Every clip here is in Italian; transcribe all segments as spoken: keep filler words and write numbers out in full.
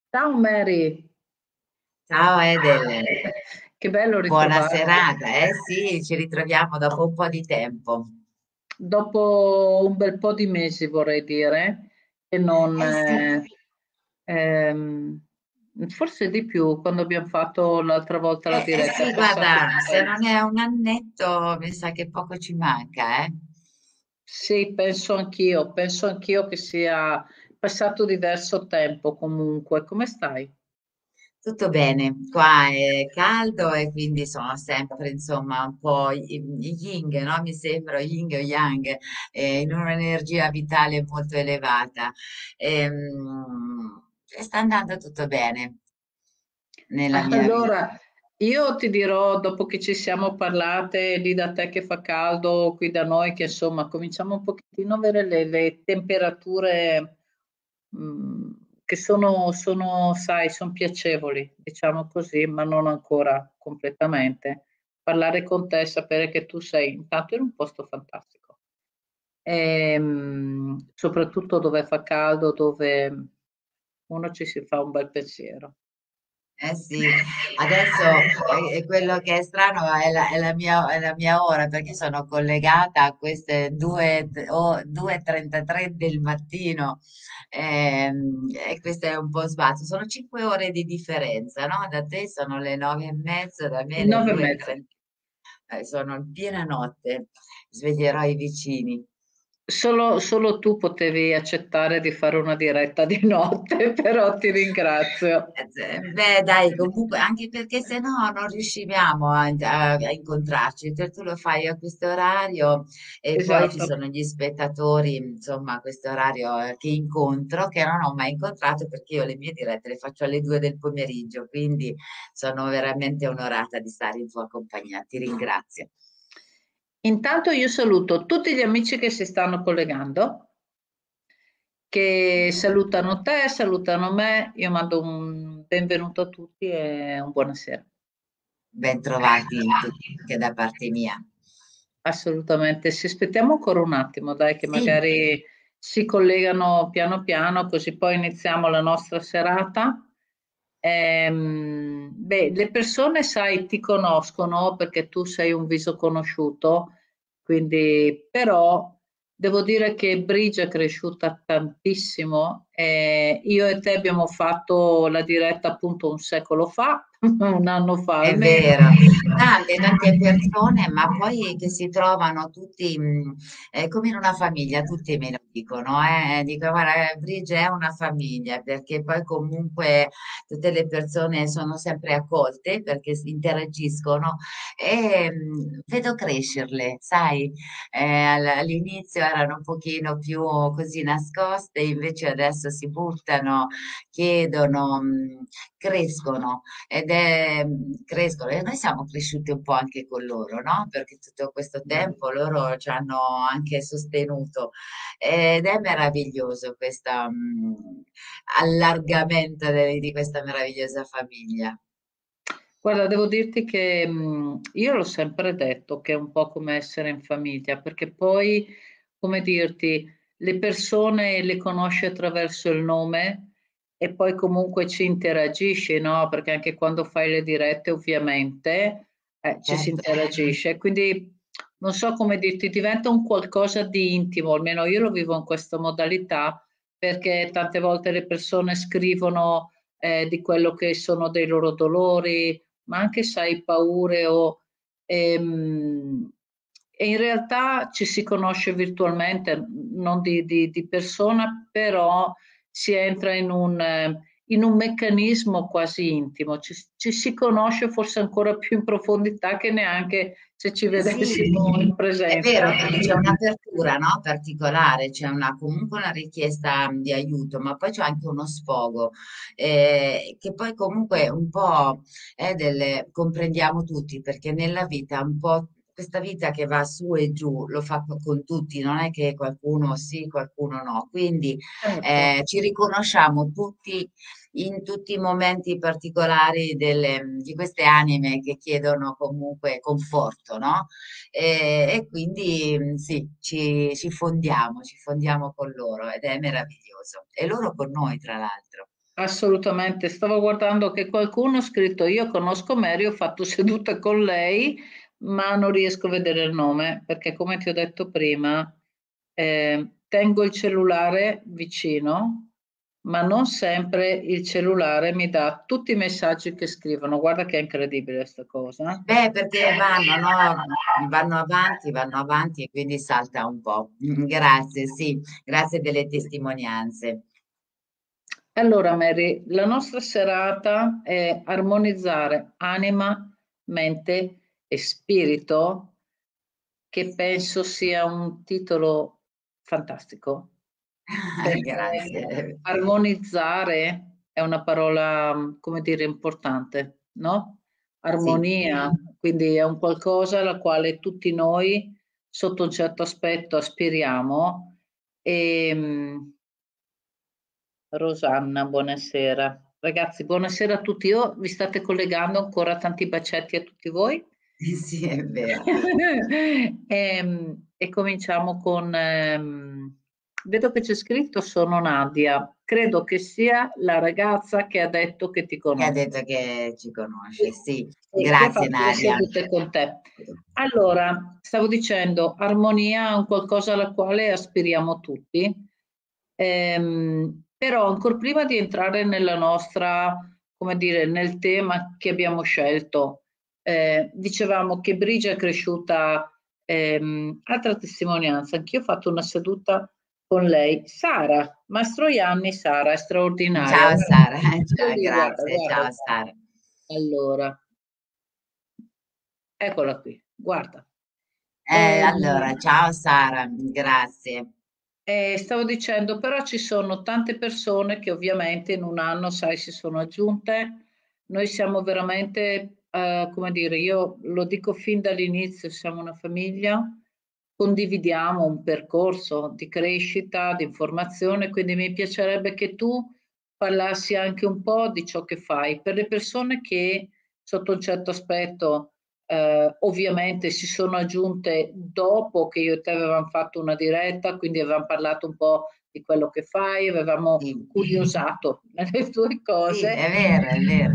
Ciao Mary, Ciao Edel, che bello buona ritrovarti. serata. Eh sì, ci ritroviamo dopo un po' di tempo. Dopo un bel po' di mesi vorrei dire, che non, Eh sì, eh, ehm, forse di più, quando abbiamo fatto l'altra volta la eh, eh diretta, è sì, passato guarda, un se po'. non è un annetto, mi sa che poco ci manca, eh. Sì, penso anch'io, penso anch'io che sia passato diverso tempo comunque. Come stai? Tutto bene, qua è caldo e quindi sono sempre, insomma, un po' y- yin, no? Mi sembra yin o yang, eh, in un'energia vitale molto elevata. Ehm, e sta andando tutto bene nella mia vita. Allora, io ti dirò, dopo che ci siamo parlate lì da te che fa caldo, qui da noi, che insomma cominciamo un pochettino a avere le, le temperature mh, che sono, sono, sai, sono piacevoli, diciamo così, ma non ancora completamente. Parlare con te, sapere che tu sei intanto in un posto fantastico, e, soprattutto dove fa caldo, dove uno ci si fa un bel pensiero. Eh sì, adesso eh, eh, quello che è strano è la, è la mia, è la mia ora perché sono collegata a queste due o due e trentatré del mattino, ehm, e questo è un po' sbaglio. Sono cinque ore di differenza, no? Da te sono le nove e mezzo, da me le Nove e due e mezza. trenta. Eh, sono in piena notte, sveglierò i vicini. Solo, solo tu potevi accettare di fare una diretta di notte, però ti ringrazio. Eh, eh, Beh, dai, comunque, anche perché se no non riusciamo a, a- a incontrarci, cioè, tu lo fai a questo orario e poi ci Esatto. sono gli spettatori, insomma, a questo orario eh, che incontro, che non ho mai incontrato perché io le mie dirette le faccio alle due del pomeriggio, quindi sono veramente onorata di stare in tua compagnia, ti ringrazio. Intanto io saluto tutti gli amici che si stanno collegando, che salutano te, salutano me. Io mando un benvenuto a tutti e un buonasera. Bentrovati tutti anche da parte mia. Assolutamente. Sì, aspettiamo ancora un attimo, dai, che Sì. magari si collegano piano piano, così poi iniziamo la nostra serata. Ehm, beh, le persone, sai, ti conoscono perché tu sei un viso conosciuto, quindi però devo dire che Brigia è cresciuta tantissimo. Eh, io e te abbiamo fatto la diretta appunto un secolo fa, un anno fa È almeno. vero, tante, tante persone, ma poi che si trovano tutti mh, eh, come in una famiglia, tutti me lo dicono, eh, dico, guarda, Brige è una famiglia, perché poi comunque tutte le persone sono sempre accolte perché si interagiscono e mh, vedo crescerle, sai, eh, all- all'inizio erano un pochino più così nascoste, invece adesso si buttano, chiedono, mh, crescono ed è, crescono e noi siamo cresciuti un po' anche con loro, no? Perché tutto questo tempo loro ci hanno anche sostenuto ed è meraviglioso questo allargamento de- di questa meravigliosa famiglia. Guarda, devo dirti che mh, io l'ho sempre detto che è un po' come essere in famiglia, perché poi, come dirti, le persone le conosci attraverso il nome e poi comunque ci interagisci, no? Perché anche quando fai le dirette, ovviamente, eh, ci si Certo. interagisce. Quindi non so come dirti, diventa un qualcosa di intimo, almeno io lo vivo in questa modalità, perché tante volte le persone scrivono eh, di quello che sono dei loro dolori, ma anche sai paure o ehm, e in realtà ci si conosce virtualmente, non di, di- di persona, però si entra in un, eh, in un meccanismo quasi intimo, ci, ci si conosce forse ancora più in profondità che neanche se ci Sì, vedessimo in è presenza. vero perché c'è un'apertura, no, particolare, c'è una, comunque una richiesta di aiuto, ma poi c'è anche uno sfogo, eh, che poi comunque un po' è delle, comprendiamo tutti, perché nella vita un po' questa vita che va su e giù lo fa co- con tutti, non è che qualcuno sì, qualcuno no. Quindi Certo. eh, ci riconosciamo tutti in tutti i momenti particolari delle- di queste anime che chiedono comunque conforto, no? E, e quindi mh, sì, ci, ci fondiamo, ci fondiamo con loro ed è meraviglioso. E loro con noi, tra l'altro. Assolutamente, stavo guardando che qualcuno ha scritto: io conosco Mary, ho fatto sedute con lei, ma non riesco a vedere il nome perché, come ti ho detto prima, eh, tengo il cellulare vicino, ma non sempre il cellulare mi dà tutti i messaggi che scrivono. Guarda che è incredibile questa cosa. Beh, perché vanno, no? Vanno avanti, vanno avanti e quindi salta un po'. Grazie, sì, grazie delle testimonianze. Allora, Mary, la nostra serata è armonizzare anima, mente e spirito, che penso sia un titolo fantastico, perché Grazie. armonizzare è una parola, come dire, importante, no? Sì. Armonia, quindi è un qualcosa alla quale tutti noi, sotto un certo aspetto, aspiriamo. E, mh, Rosanna, buonasera. Ragazzi, buonasera a tutti. Io vi state collegando ancora, tanti bacetti a tutti voi. Sì, è vero. E, e cominciamo con... ehm, vedo che c'è scritto: sono Nadia. Credo che sia la ragazza che ha detto che ti Che ha conosce. detto che ci conosce, Sì, sì. sì, che ha Grazie fatto le Nadia. sedute con te. Allora, stavo dicendo, armonia è un qualcosa alla quale aspiriamo tutti. Ehm, però ancora prima di entrare nella nostra, come dire, nel tema che abbiamo scelto, eh, dicevamo che Brigia è cresciuta, ehm, altra testimonianza, anch'io ho fatto una seduta con lei. Sara, Mastroianni, Sara, è straordinaria. Ciao Guarda, Sara, io ciao, lì, guarda, grazie, guarda, ciao guarda. Sara. Allora, eccola qui, guarda. Eh, Ehm, allora, ciao Sara, grazie. Eh, stavo dicendo, però ci sono tante persone che ovviamente in un anno, sai, si sono aggiunte. Noi siamo veramente, eh, come dire, io lo dico fin dall'inizio, siamo una famiglia, condividiamo un percorso di crescita, di informazione, quindi mi piacerebbe che tu parlassi anche un po' di ciò che fai per le persone che sotto un certo aspetto eh, ovviamente si sono aggiunte dopo che io e te avevamo fatto una diretta, quindi avevamo parlato un po' di quello che fai, avevamo Sì, curiosato nelle tue sì, cose è vero, è vero.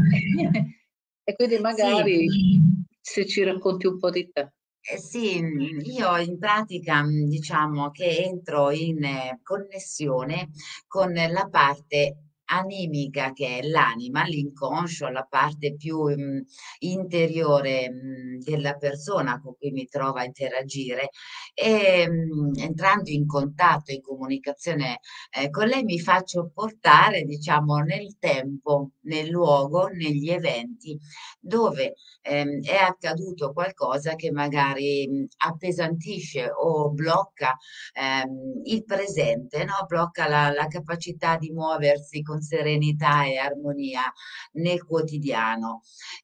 e quindi Sì, magari se ci racconti un po' di te. Eh sì, mm, io in pratica mm, diciamo che entro in eh, connessione con la parte animica che è l'anima, l'inconscio, la parte più mm, interiore mm, della persona con cui mi trovo a interagire e mm, entrando in contatto, in comunicazione eh, con lei mi faccio portare diciamo nel tempo, nel luogo, negli eventi dove ehm, è accaduto qualcosa che magari mh, appesantisce o blocca ehm, il presente, no? Blocca la, la capacità di muoversi con serenità e armonia nel quotidiano.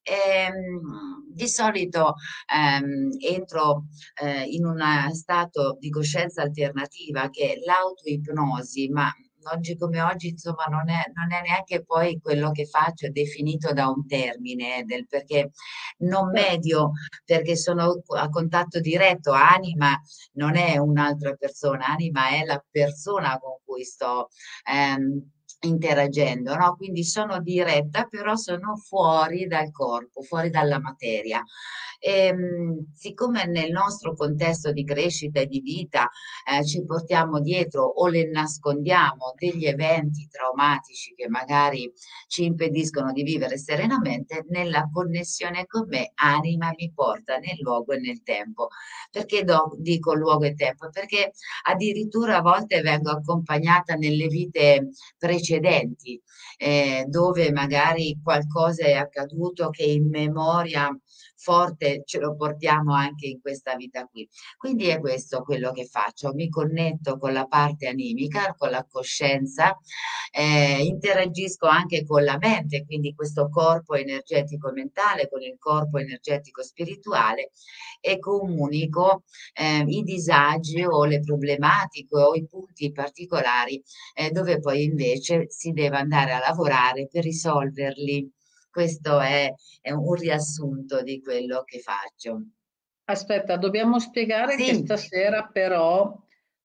Ehm, di solito ehm, entro eh, in un stato di coscienza alternativa che è l'autoipnosi, ma oggi come oggi, insomma, non è, non è neanche poi quello che faccio definito da un termine, eh, del, perché non Certo. medio, perché sono a contatto diretto, anima non è un'altra persona, anima è la persona con cui sto ehm, interagendo, no? Quindi sono diretta, però sono fuori dal corpo, fuori dalla materia. Ehm, siccome nel nostro contesto di crescita e di vita eh, ci portiamo dietro o le nascondiamo degli eventi traumatici che magari ci impediscono di vivere serenamente, nella connessione con me, anima mi porta nel luogo e nel tempo. Perché do- dico luogo e tempo? Perché addirittura a volte vengo accompagnata nelle vite precedenti, eh, dove magari qualcosa è accaduto che in memoria forte ce lo portiamo anche in questa vita qui. Quindi è questo quello che faccio, mi connetto con la parte animica, con la coscienza, eh, interagisco anche con la mente, quindi questo corpo energetico mentale con il corpo energetico spirituale e comunico eh, i disagi o le problematiche o i punti particolari eh, dove poi invece si deve andare a lavorare per risolverli. Questo è, è un riassunto di quello che faccio. Aspetta, dobbiamo spiegare che Sì, stasera però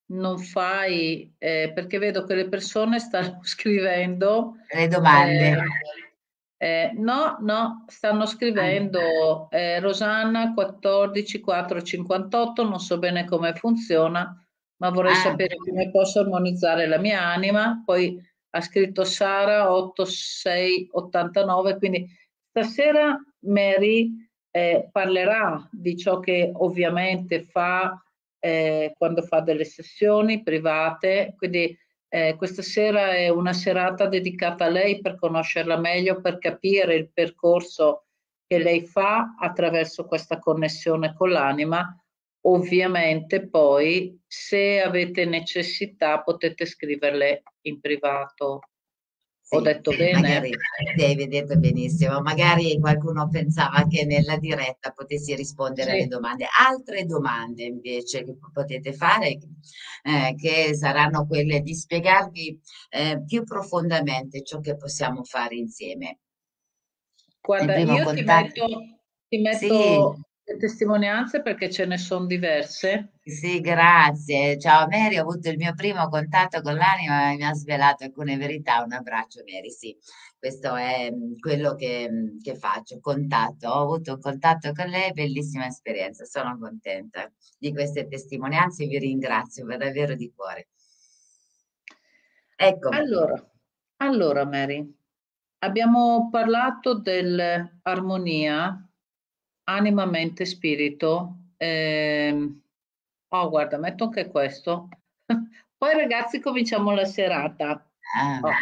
non fai, eh, perché vedo che le persone stanno scrivendo, Le eh, domande. eh, no, no, stanno Ah, scrivendo eh, Rosanna quattordici quattro cinquantotto, non so bene come funziona, ma vorrei ah, sapere come posso armonizzare la mia anima. Poi ha scritto Sara ottantasei ottantanove, quindi stasera Mary eh, parlerà di ciò che ovviamente fa eh, quando fa delle sessioni private, quindi eh, questa sera è una serata dedicata a lei per conoscerla meglio, per capire il percorso che lei fa attraverso questa connessione con l'anima. Ovviamente poi, se avete necessità, potete scriverle in privato. Ho sì, detto bene? magari sì, hai detto benissimo, magari qualcuno pensava che nella diretta potessi rispondere alle Sì. domande. Altre domande invece che potete fare, eh, che saranno quelle di spiegarvi eh, più profondamente ciò che possiamo fare insieme. Il Guarda, primo io ti contatto, metto, ti sì. metto le testimonianze perché ce ne sono diverse. Sì, grazie. Ciao Mary, ho avuto il mio primo contatto con l'anima e mi ha svelato alcune verità. Un abbraccio Mary, sì, questo è mm, quello che, mm, che faccio, contatto. Ho avuto un contatto con lei, bellissima esperienza, sono contenta di queste testimonianze, vi ringrazio ma davvero di cuore. Ecco, Allora, allora Mary, abbiamo parlato dell'armonia anima, mente, spirito. Ehm, oh, guarda, metto anche questo. Poi ragazzi cominciamo la serata. ah, Oh.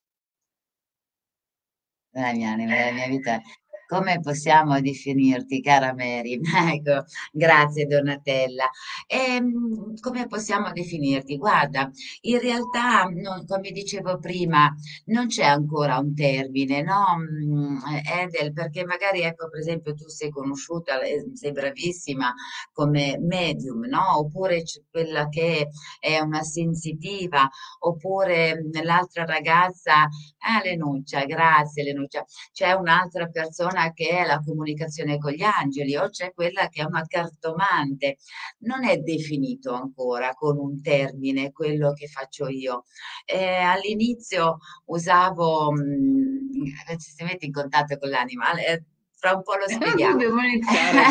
la mia anima, la mia vita. Come possiamo definirti, cara Mary? Ecco, grazie Donatella. Ehm, come possiamo definirti? Guarda, in realtà, non- come dicevo prima, non c'è ancora un termine, no? Mm, Edel, perché magari, ecco, per esempio, tu sei conosciuta, eh, sei bravissima come medium, no? Oppure c'è quella che è una sensitiva, oppure mm, l'altra ragazza. Ah, Lenuccia, grazie Lenuccia. C'è un'altra persona che è la comunicazione con gli angeli o c'è quella che è una cartomante. Non è definito ancora con un termine quello che faccio io. Eh, all'inizio usavo, mh, ci si mette in contatto con l'anima, eh, fra un po' lo spieghiamo. Dobbiamo iniziare.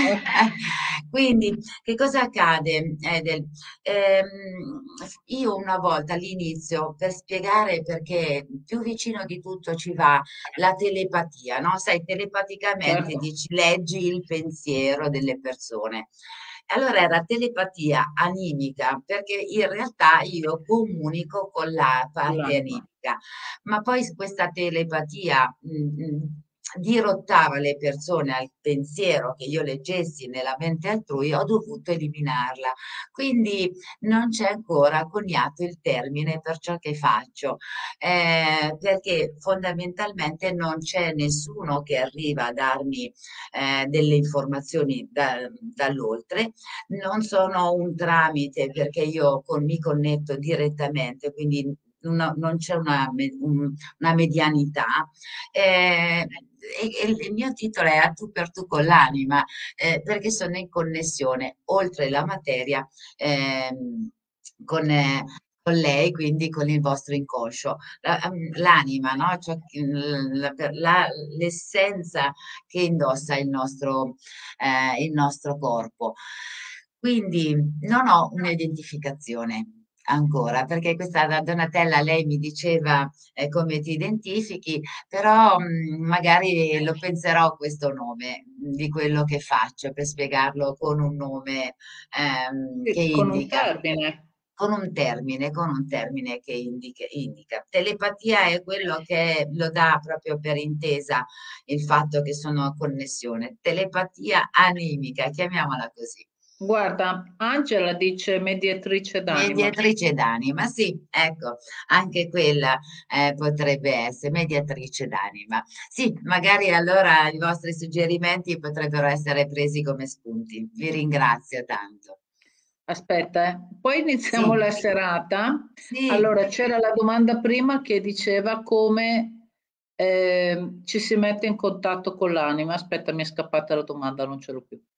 Quindi, che cosa accade, Edel? Ehm, io una volta all'inizio, per spiegare perché più vicino di tutto ci va la telepatia, no? Sai, telepaticamente Certo, dici, leggi il pensiero delle persone. Allora era telepatia animica, perché in realtà io comunico con la parte l'anima. animica, ma poi questa telepatia mh, mh, dirottava le persone al pensiero che io leggessi nella mente altrui, ho dovuto eliminarla. Quindi non c'è ancora coniato il termine per ciò che faccio, eh, perché fondamentalmente non c'è nessuno che arriva a darmi eh, delle informazioni da- dall'oltre, non sono un tramite perché io con- mi connetto direttamente, quindi una- non c'è una, me- un- una medianità. Eh, e, e il mio titolo è A tu per tu con l'anima, eh, perché sono in connessione oltre la materia ehm, con, eh, con lei, quindi con il vostro inconscio. La- ehm, L'anima, no? Cioè, la- la- l'essenza che indossa il nostro, eh, il nostro corpo. Quindi non ho un'identificazione ancora, perché questa da Donatella lei mi diceva eh, come ti identifichi, però mh, magari lo penserò questo nome mh, di quello che faccio per spiegarlo con un nome ehm, che Sì, con un indica. termine. Con un termine, con un termine che indica, indica. Telepatia è quello che lo dà proprio per intesa il fatto che sono a connessione. Telepatia animica, chiamiamola così. Guarda, Angela dice mediatrice d'anima. Mediatrice d'anima, sì, ecco, anche quella eh, potrebbe essere mediatrice d'anima. Sì, magari allora i vostri suggerimenti potrebbero essere presi come spunti. Vi ringrazio tanto. Aspetta, eh. Poi iniziamo Sì, la serata. sì. Allora, c'era la domanda prima che diceva come ehm, ci si mette in contatto con l'anima. Aspetta, mi è scappata la domanda, non ce l'ho più.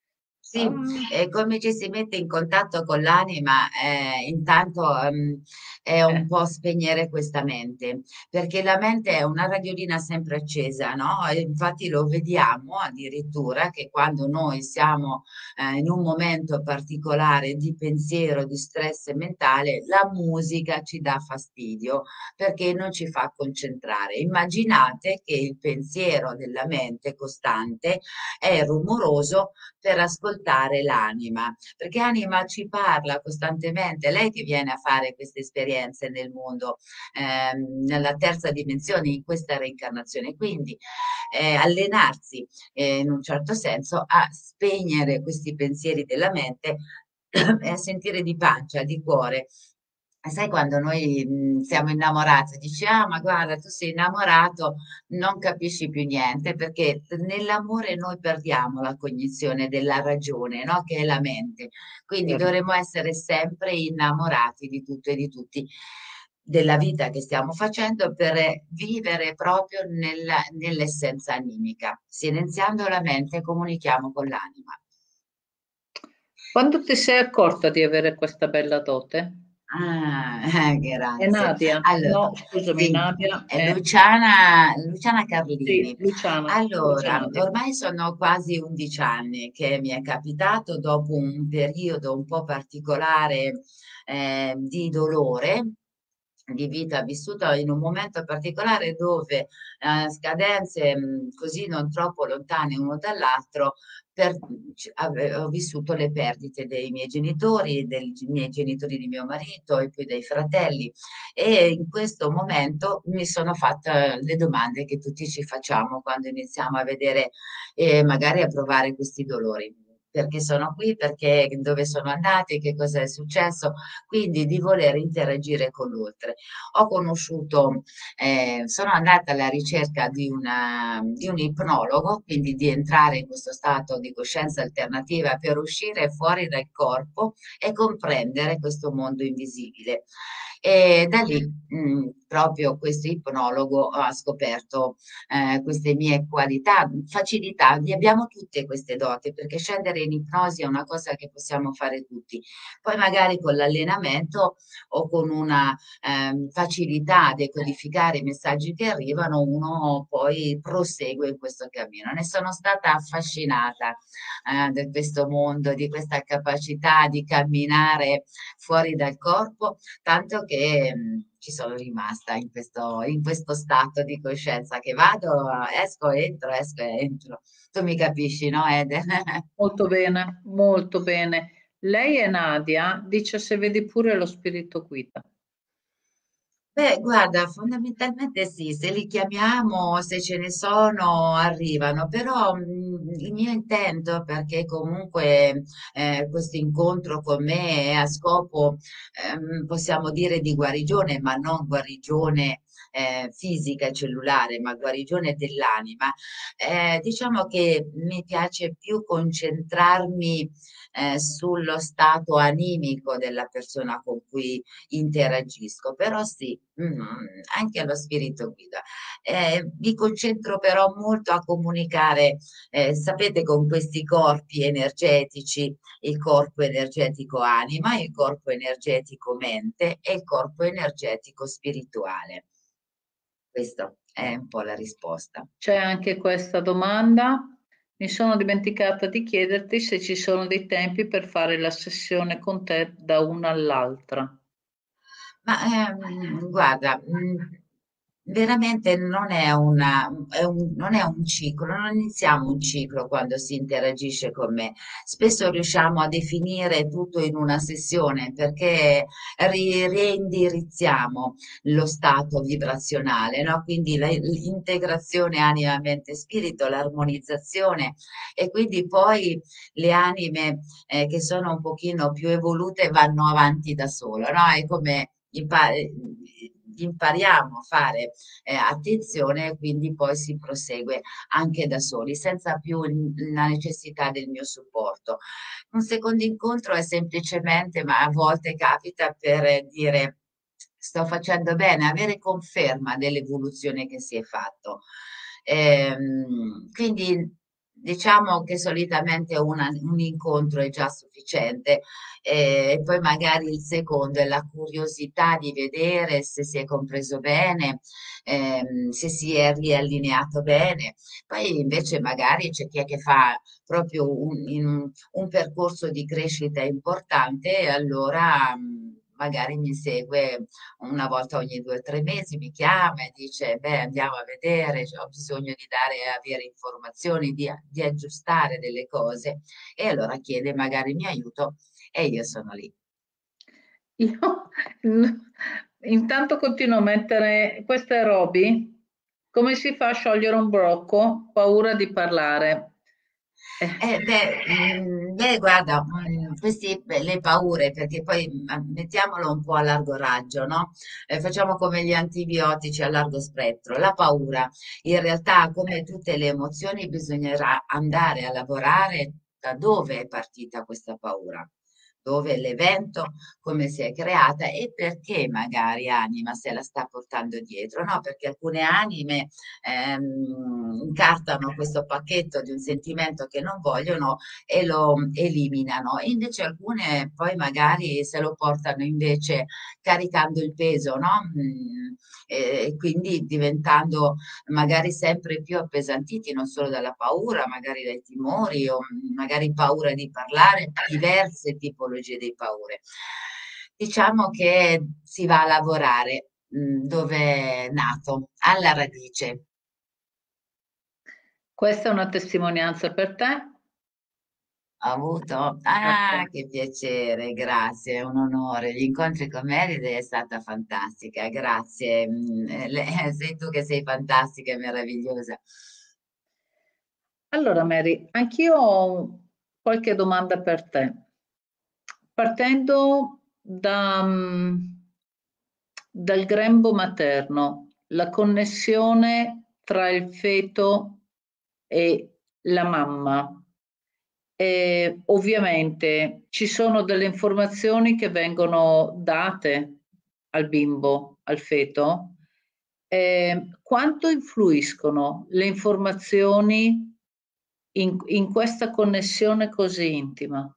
Sì, e come ci si mette in contatto con l'anima, eh, intanto ehm, è un Eh, po' spegnere questa mente, perché la mente è una radiolina sempre accesa, no? E infatti lo vediamo addirittura che quando noi siamo eh, in un momento particolare di pensiero, di stress mentale, la musica ci dà fastidio perché non ci fa concentrare. Immaginate che il pensiero della mente costante è rumoroso per ascoltare l'anima, perché anima ci parla costantemente, lei che viene a fare queste esperienze nel mondo, ehm, nella terza dimensione, in questa reincarnazione. Quindi eh, allenarsi eh, in un certo senso a spegnere questi pensieri della mente e a sentire di pancia, di cuore. Sai quando noi mh, siamo innamorati, dici, ah, ma guarda, tu sei innamorato, non capisci più niente, perché nell'amore noi perdiamo la cognizione della ragione, no? Che è la mente. Quindi certo. dovremmo essere sempre innamorati di tutto e di tutti, della vita che stiamo facendo per vivere proprio nella- nell'essenza animica. Silenziando la mente, comunichiamo con l'anima. Quando ti sei accorta di avere questa bella dote? Ah, È grazie. Nadia? Allora, No, scusami, sì, Nadia è è... Luciana, Luciana Sì, Carlini. Luciana, Allora, Luciana, dico. ormai sono quasi undici anni che mi è capitato dopo un periodo un po' particolare eh, di dolore di vita vissuta in un momento particolare dove eh, scadenze mh, così non troppo lontane uno dall'altro per- c- ave- ho vissuto le perdite dei miei genitori, dei g- miei genitori di mio marito e poi dei fratelli e in questo momento mi sono fatta le domande che tutti ci facciamo quando iniziamo a vedere e magari a provare questi dolori. Perché sono qui, perché dove sono andati, che cosa è successo, quindi di voler interagire con l'oltre. Ho conosciuto, eh, sono andata alla ricerca di, una, di un ipnologo, quindi di entrare in questo stato di coscienza alternativa per uscire fuori dal corpo e comprendere questo mondo invisibile. E da lì, mh, proprio questo ipnologo ha scoperto eh, queste mie qualità, facilità, le abbiamo tutte queste doti, perché scendere in ipnosi è una cosa che possiamo fare tutti. Poi magari con l'allenamento o con una ehm, facilità a decodificare i messaggi che arrivano, uno poi prosegue in questo cammino. Ne sono stata affascinata eh, di questo mondo, di questa capacità di camminare fuori dal corpo, tanto che mh, ci sono rimasta in questo, in questo stato di coscienza che vado, esco, entro, esco e entro. Tu mi capisci, no, Ede? Molto bene, molto bene. Lei è Nadia, dice se vedi pure lo spirito guida. Beh, guarda, fondamentalmente sì, se li chiamiamo, se ce ne sono, arrivano, però mh, il mio intento, perché comunque eh, questo incontro con me è a scopo, ehm, possiamo dire, di guarigione, ma non guarigione eh, fisica e cellulare, ma guarigione dell'anima, eh, diciamo che mi piace più concentrarmi eh, sullo stato animico della persona con cui interagisco, però sì, mm, anche allo spirito guida. Eh, mi concentro però molto a comunicare, eh, sapete, con questi corpi energetici, il corpo energetico anima, il corpo energetico mente e il corpo energetico spirituale. Questa è un po' la risposta. C'è anche questa domanda. Mi sono dimenticata di chiederti se ci sono dei tempi per fare la sessione con te da una all'altra. Ma ehm, guarda, mh, veramente non è una, è un, non è un ciclo, non iniziamo un ciclo quando si interagisce con me. Spesso riusciamo a definire tutto in una sessione perché ri- reindirizziamo lo stato vibrazionale, no? Quindi la- l'integrazione anima, mente, spirito, l'armonizzazione e quindi poi le anime eh, che sono un pochino più evolute vanno avanti da solo, no? È come impa- impariamo a fare eh, attenzione e quindi poi si prosegue anche da soli, senza più il- la necessità del mio supporto. Un secondo incontro è semplicemente, ma a volte capita per dire sto facendo bene, avere conferma dell'evoluzione che si è fatto. Ehm, quindi Diciamo che solitamente una- un incontro è già sufficiente, eh, e poi magari il secondo è la curiosità di vedere se si è compreso bene, ehm, se si è riallineato bene. Poi invece magari c'è chi è che fa proprio un, in un- un percorso di crescita importante e allora mh, magari mi segue una volta ogni due o tre mesi, mi chiama e dice, beh, andiamo a vedere, cioè, ho bisogno di dare, avere informazioni, di, di aggiustare delle cose e allora chiede magari il mio aiuto e io sono lì. Io intanto continuo a mettere queste aerobi. Come si fa a sciogliere un brocco? Paura di parlare. Eh, Eh, beh, mm, beh, guarda, mm, queste le paure, perché poi mm, mettiamolo un po' a largo raggio, no? Eh, facciamo come gli antibiotici a largo spettro. La paura, in realtà, come tutte le emozioni, bisognerà andare a lavorare da dove è partita questa paura, dove è l'evento, come si è creata e perché magari anima se la sta portando dietro, no? Perché alcune anime ehm, incartano questo pacchetto di un sentimento che non vogliono e lo eliminano. E invece alcune poi magari se lo portano invece caricando il peso, no? Mm, E quindi diventando magari sempre più appesantiti non solo dalla paura, magari dai timori o mm, magari paura di parlare, diverse tipologie di paure. Diciamo che si va a lavorare mm, dove è nato, alla radice. questa è una testimonianza per te. Ho avuto, Ecco. ah, che piacere, grazie, è un onore. Gli incontri con Meride è stata fantastica, grazie. Mm, eh, le- sei tu che sei fantastica e meravigliosa. Allora, Mary, anch'io ho qualche domanda per te. Partendo da, mm, dal grembo materno, la connessione tra il feto e la mamma. E ovviamente ci sono delle informazioni che vengono date al bimbo, al feto. Eh, quanto influiscono le informazioni in, in questa connessione così intima?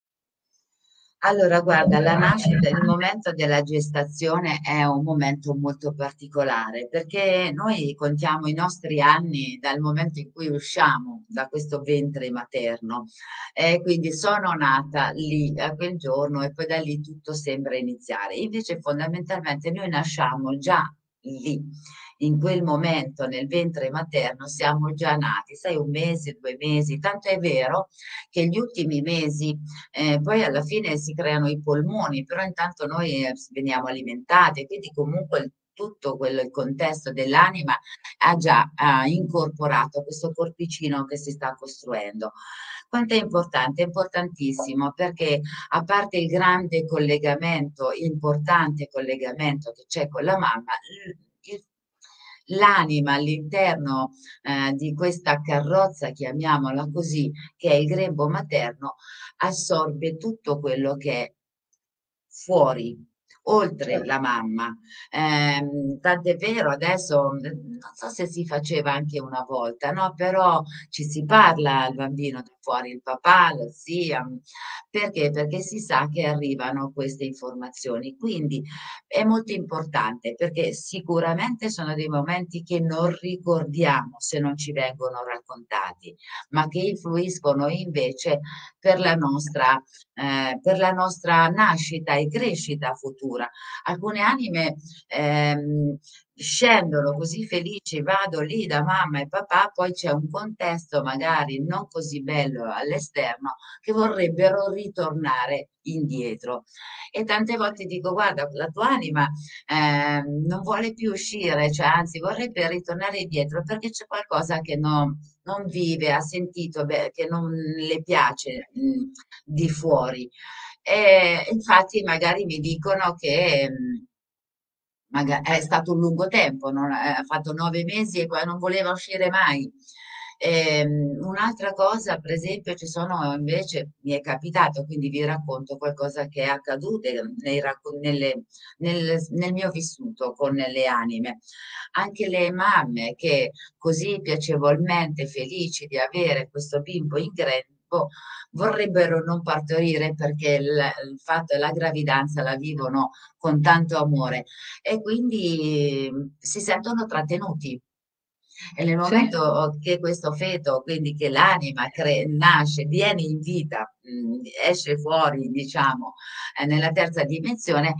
Allora, guarda, la nascita, il momento della gestazione è un momento molto particolare perché noi contiamo i nostri anni dal momento in cui usciamo da questo ventre materno e quindi sono nata lì a quel giorno e poi da lì tutto sembra iniziare. Invece fondamentalmente noi nasciamo già lì. In quel momento nel ventre materno siamo già nati, sai, un mese, due mesi, tanto è vero che gli ultimi mesi eh, poi alla fine si creano i polmoni, però intanto noi eh, veniamo alimentati, quindi comunque il- tutto quello, il contesto dell'anima ha già ha incorporato questo corpicino che si sta costruendo. Quanto è importante? È importantissimo perché a parte il grande collegamento, importante collegamento che c'è con la mamma, il- il- l'anima all'interno eh, di questa carrozza, chiamiamola così, che è il grembo materno, assorbe tutto quello che è fuori, oltre la mamma. Ehm, tant'è vero, adesso eh, non so se si faceva anche una volta, no? Però ci si parla al bambino da fuori, il papà, la zia, perché? Perché si sa che arrivano queste informazioni. Quindi è molto importante perché sicuramente sono dei momenti che non ricordiamo se non ci vengono raccontati, ma che influiscono invece per la nostra eh, per la nostra nascita e crescita futura. Alcune anime ehm, scendono così felici, vado lì da mamma e papà, poi c'è un contesto magari non così bello all'esterno che vorrebbero ritornare indietro. E tante volte dico, guarda, la tua anima ehm, non vuole più uscire, cioè anzi vorrebbe ritornare indietro perché c'è qualcosa che non, non vive, ha sentito beh, che non le piace mh, di fuori. E infatti magari mi dicono che mh, maga- è stato un lungo tempo, non- eh, ha fatto nove mesi e poi non voleva uscire mai. Ehm, un'altra cosa, per esempio, ci sono invece, mi è capitato, quindi vi racconto qualcosa che è accaduto nei racco- nelle- nel, nel mio vissuto con le anime. Anche le mamme che così piacevolmente felici di avere questo bimbo in grembo vorrebbero non partorire perché il, il fatto della gravidanza la vivono con tanto amore e quindi mm, si sentono trattenuti. E nel Sì, momento che questo feto, quindi che l'anima cre- nasce, viene in vita, mh, esce fuori, diciamo, eh, nella terza dimensione,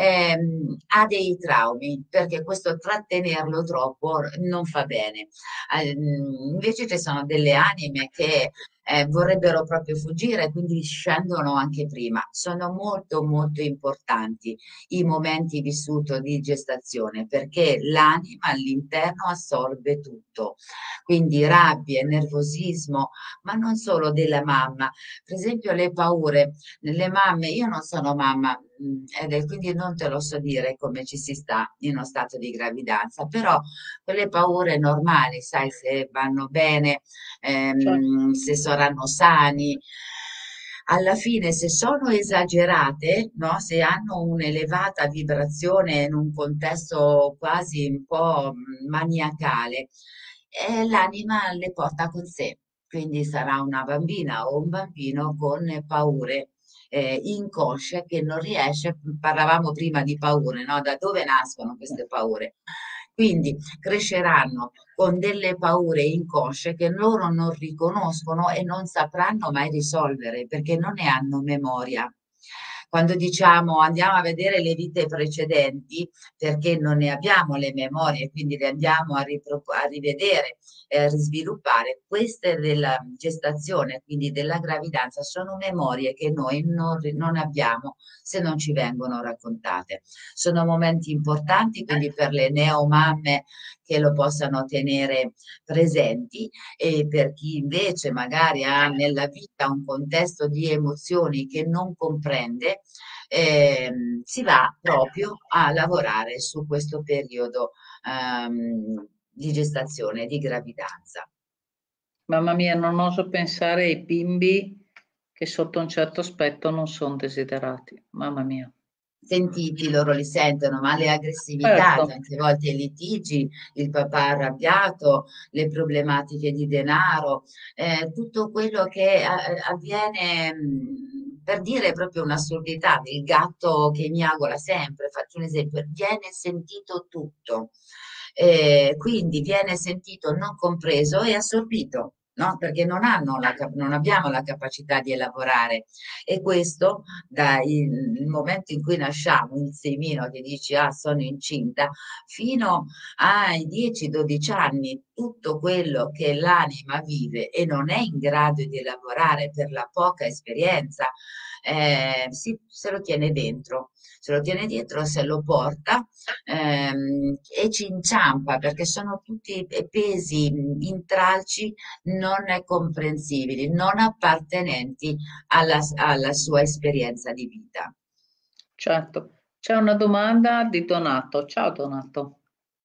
ehm, ha dei traumi, perché questo trattenerlo troppo non fa bene. Eh, mh, invece ci sono delle anime che eh, vorrebbero proprio fuggire, quindi scendono anche prima. Sono molto, molto importanti i momenti vissuti di gestazione, perché l'anima all'interno assorbe tutto, quindi rabbia, nervosismo, ma non solo della mamma. Per esempio le paure, nelle mamme, io non sono mamma, mh, ed è quindi non te lo so dire come ci si sta in uno stato di gravidanza, però quelle paure normali, sai, se vanno bene, certo. ehm, se saranno sani. Alla fine, se sono esagerate, no? Se hanno un'elevata vibrazione in un contesto quasi un po' mm, maniacale, eh, l'anima le porta con sé. Quindi sarà una bambina o un bambino con paure eh, inconsce che non riesce, parlavamo prima di paure, no? Da dove nascono queste paure? Quindi cresceranno con delle paure inconsce che loro non riconoscono e non sapranno mai risolvere perché non ne hanno memoria. Quando diciamo andiamo a vedere le vite precedenti, perché non ne abbiamo le memorie, quindi le andiamo a, ripro- a rivedere e a risviluppare, queste della gestazione, quindi della gravidanza, sono memorie che noi non, non abbiamo se non ci vengono raccontate. Sono momenti importanti, quindi per le neomamme che lo possano tenere presenti e per chi invece magari ha nella vita un contesto di emozioni che non comprende, ehm, si va proprio a lavorare su questo periodo ehm, di gestazione, di gravidanza. Mamma mia, non oso pensare ai bimbi che sotto un certo aspetto non sono desiderati. Mamma mia. Sentiti, loro li sentono, ma le aggressività, Certo, tante volte i litigi, il papà arrabbiato, le problematiche di denaro, eh, tutto quello che eh, avviene, mh, per dire proprio un'assurdità, il gatto che miagola sempre, faccio un esempio, viene sentito tutto. Eh, quindi viene sentito, non compreso e assorbito. No? Perché non hanno la cap- non abbiamo la capacità di elaborare e questo dal momento in cui nasciamo, il semino che dici ah sono incinta, fino ai dieci dodici anni, tutto quello che l'anima vive e non è in grado di elaborare per la poca esperienza, eh, si- se lo tiene dentro, se lo tiene dietro, se lo porta ehm, e ci inciampa perché sono tutti pesi, intralci non comprensibili, non appartenenti alla, alla sua esperienza di vita. certo. C'è una domanda di Donato. Ciao Donato.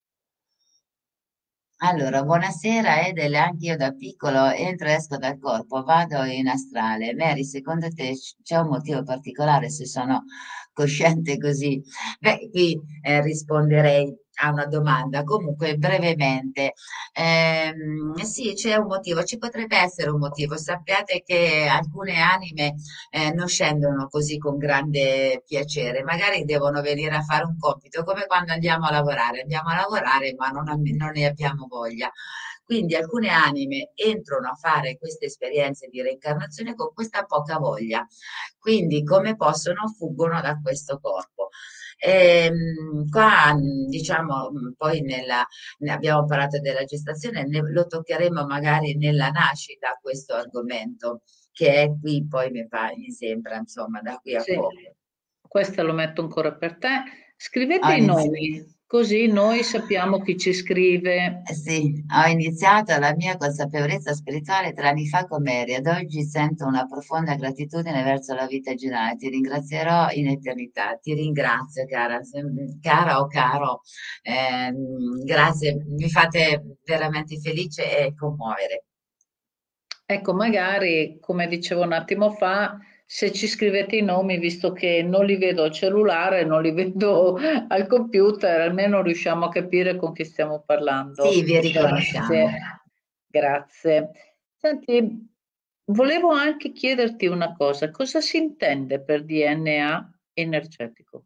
Allora, buonasera Edel, anche io da piccolo entro e esco dal corpo, vado in astrale. Mary, secondo te c- c'è un motivo particolare se sono cosciente così? Beh, qui eh, risponderei a una domanda, comunque brevemente. Ehm, sì, c'è un motivo, ci potrebbe essere un motivo. Sappiate che alcune anime eh, non scendono così con grande piacere, magari devono venire a fare un compito, come quando andiamo a lavorare, andiamo a lavorare ma non, am- non ne abbiamo voglia. Quindi alcune anime entrano a fare queste esperienze di reincarnazione con questa poca voglia, quindi come possono fuggono da questo corpo. Ehm, qua diciamo poi nella, ne abbiamo parlato della gestazione, ne- lo toccheremo magari nella nascita questo argomento che è qui, poi mi, pa- mi sembra, insomma, da qui a Sì, poco. questa lo metto ancora per te. Scrivete Ho i inizi- nomi, così noi sappiamo chi ci scrive. eh sì, ho iniziato la mia consapevolezza spirituale tre anni fa con Mary, ad oggi sento una profonda gratitudine verso la vita generale. Ti ringrazierò in eternità. Ti ringrazio, cara, sem- cara o caro. Ehm, grazie, mi fate veramente felice e commuovere. Ecco, magari, come dicevo un attimo fa, se ci scrivete i nomi, visto che non li vedo al cellulare, non li vedo al computer, almeno riusciamo a capire con chi stiamo parlando. Sì, vi riconosciamo. Grazie, grazie. Senti, volevo anche chiederti una cosa, cosa si intende per D N A energetico?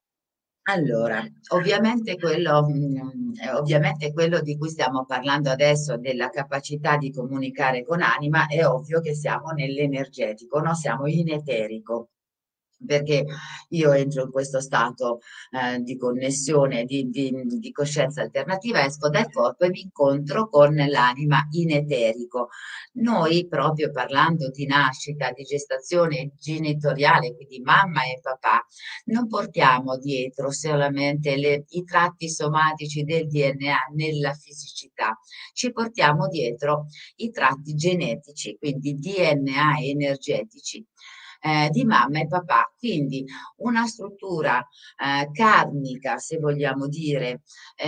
Allora, ovviamente quello, mm, eh, ovviamente quello di cui stiamo parlando adesso, della capacità di comunicare con anima, è ovvio che siamo nell'energetico, no? Siamo in eterico. Perché io entro in questo stato eh, di connessione, di, di- di coscienza alternativa, esco dal corpo e mi incontro con l'anima in eterico. Noi, proprio parlando di nascita, di gestazione genitoriale, quindi mamma e papà, non portiamo dietro solamente le- i tratti somatici del D N A nella fisicità, ci portiamo dietro i tratti genetici, quindi D N A energetici eh, di mamma e papà. Quindi una struttura eh, karmica, se vogliamo dire,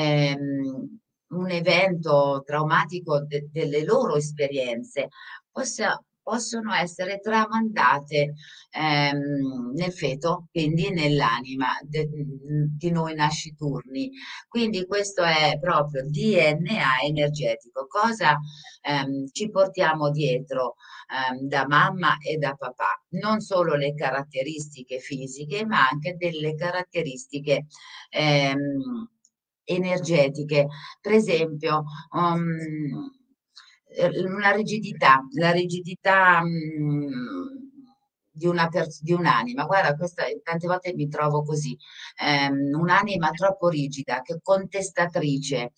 ehm, un evento traumatico de- delle loro esperienze, possa- possono essere tramandate ehm, nel feto, quindi nell'anima de- di noi nasciturni. Quindi questo è proprio D N A energetico, cosa ehm, ci portiamo dietro ehm, da mamma e da papà, non solo le caratteristiche fisiche, ma anche delle caratteristiche ehm, energetiche. Per esempio, um, eh, una rigidità, la rigidità mm, di una pers- di un'anima. Guarda, questa, tante volte mi trovo così, ehm, un'anima troppo rigida, che contestatrice,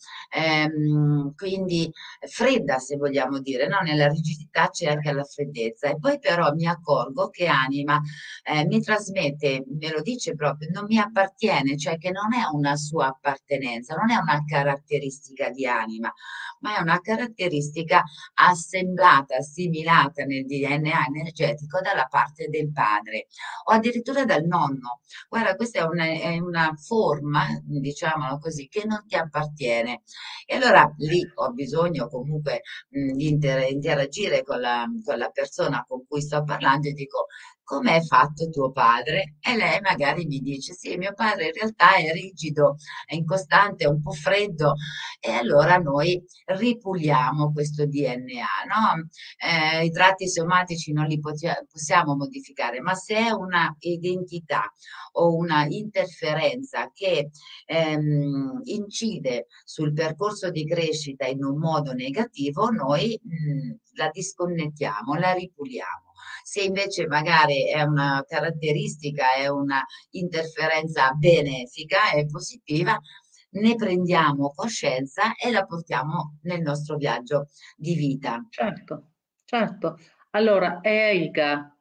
ehm, quindi fredda, se vogliamo dire, no? Nella rigidità c'è anche la freddezza. E poi però mi accorgo che anima eh, mi trasmette, me lo dice proprio, non mi appartiene, cioè che non è una sua appartenenza, non è una caratteristica di anima, ma è una caratteristica assemblata, assimilata nel D N A energetico dalla parte del padre o addirittura dal nonno. Guarda, questa è una, è una forma, diciamolo così, che non ti appartiene. E allora lì ho bisogno comunque mh, di inter- interagire con la, con la persona con cui sto parlando e dico, com'è fatto tuo padre? E lei magari mi dice, sì, mio padre in realtà è rigido, è incostante, è un po' freddo. E allora noi ripuliamo questo D N A, no? Eh, i tratti somatici non li potia- possiamo modificare, ma se è una identità o una interferenza che ehm, incide sul percorso di crescita in un modo negativo, noi mh, la disconnettiamo, la ripuliamo. Se invece magari è una caratteristica, è una interferenza benefica e positiva, ne prendiamo coscienza e la portiamo nel nostro viaggio di vita. Certo, certo. Allora, è Eiga,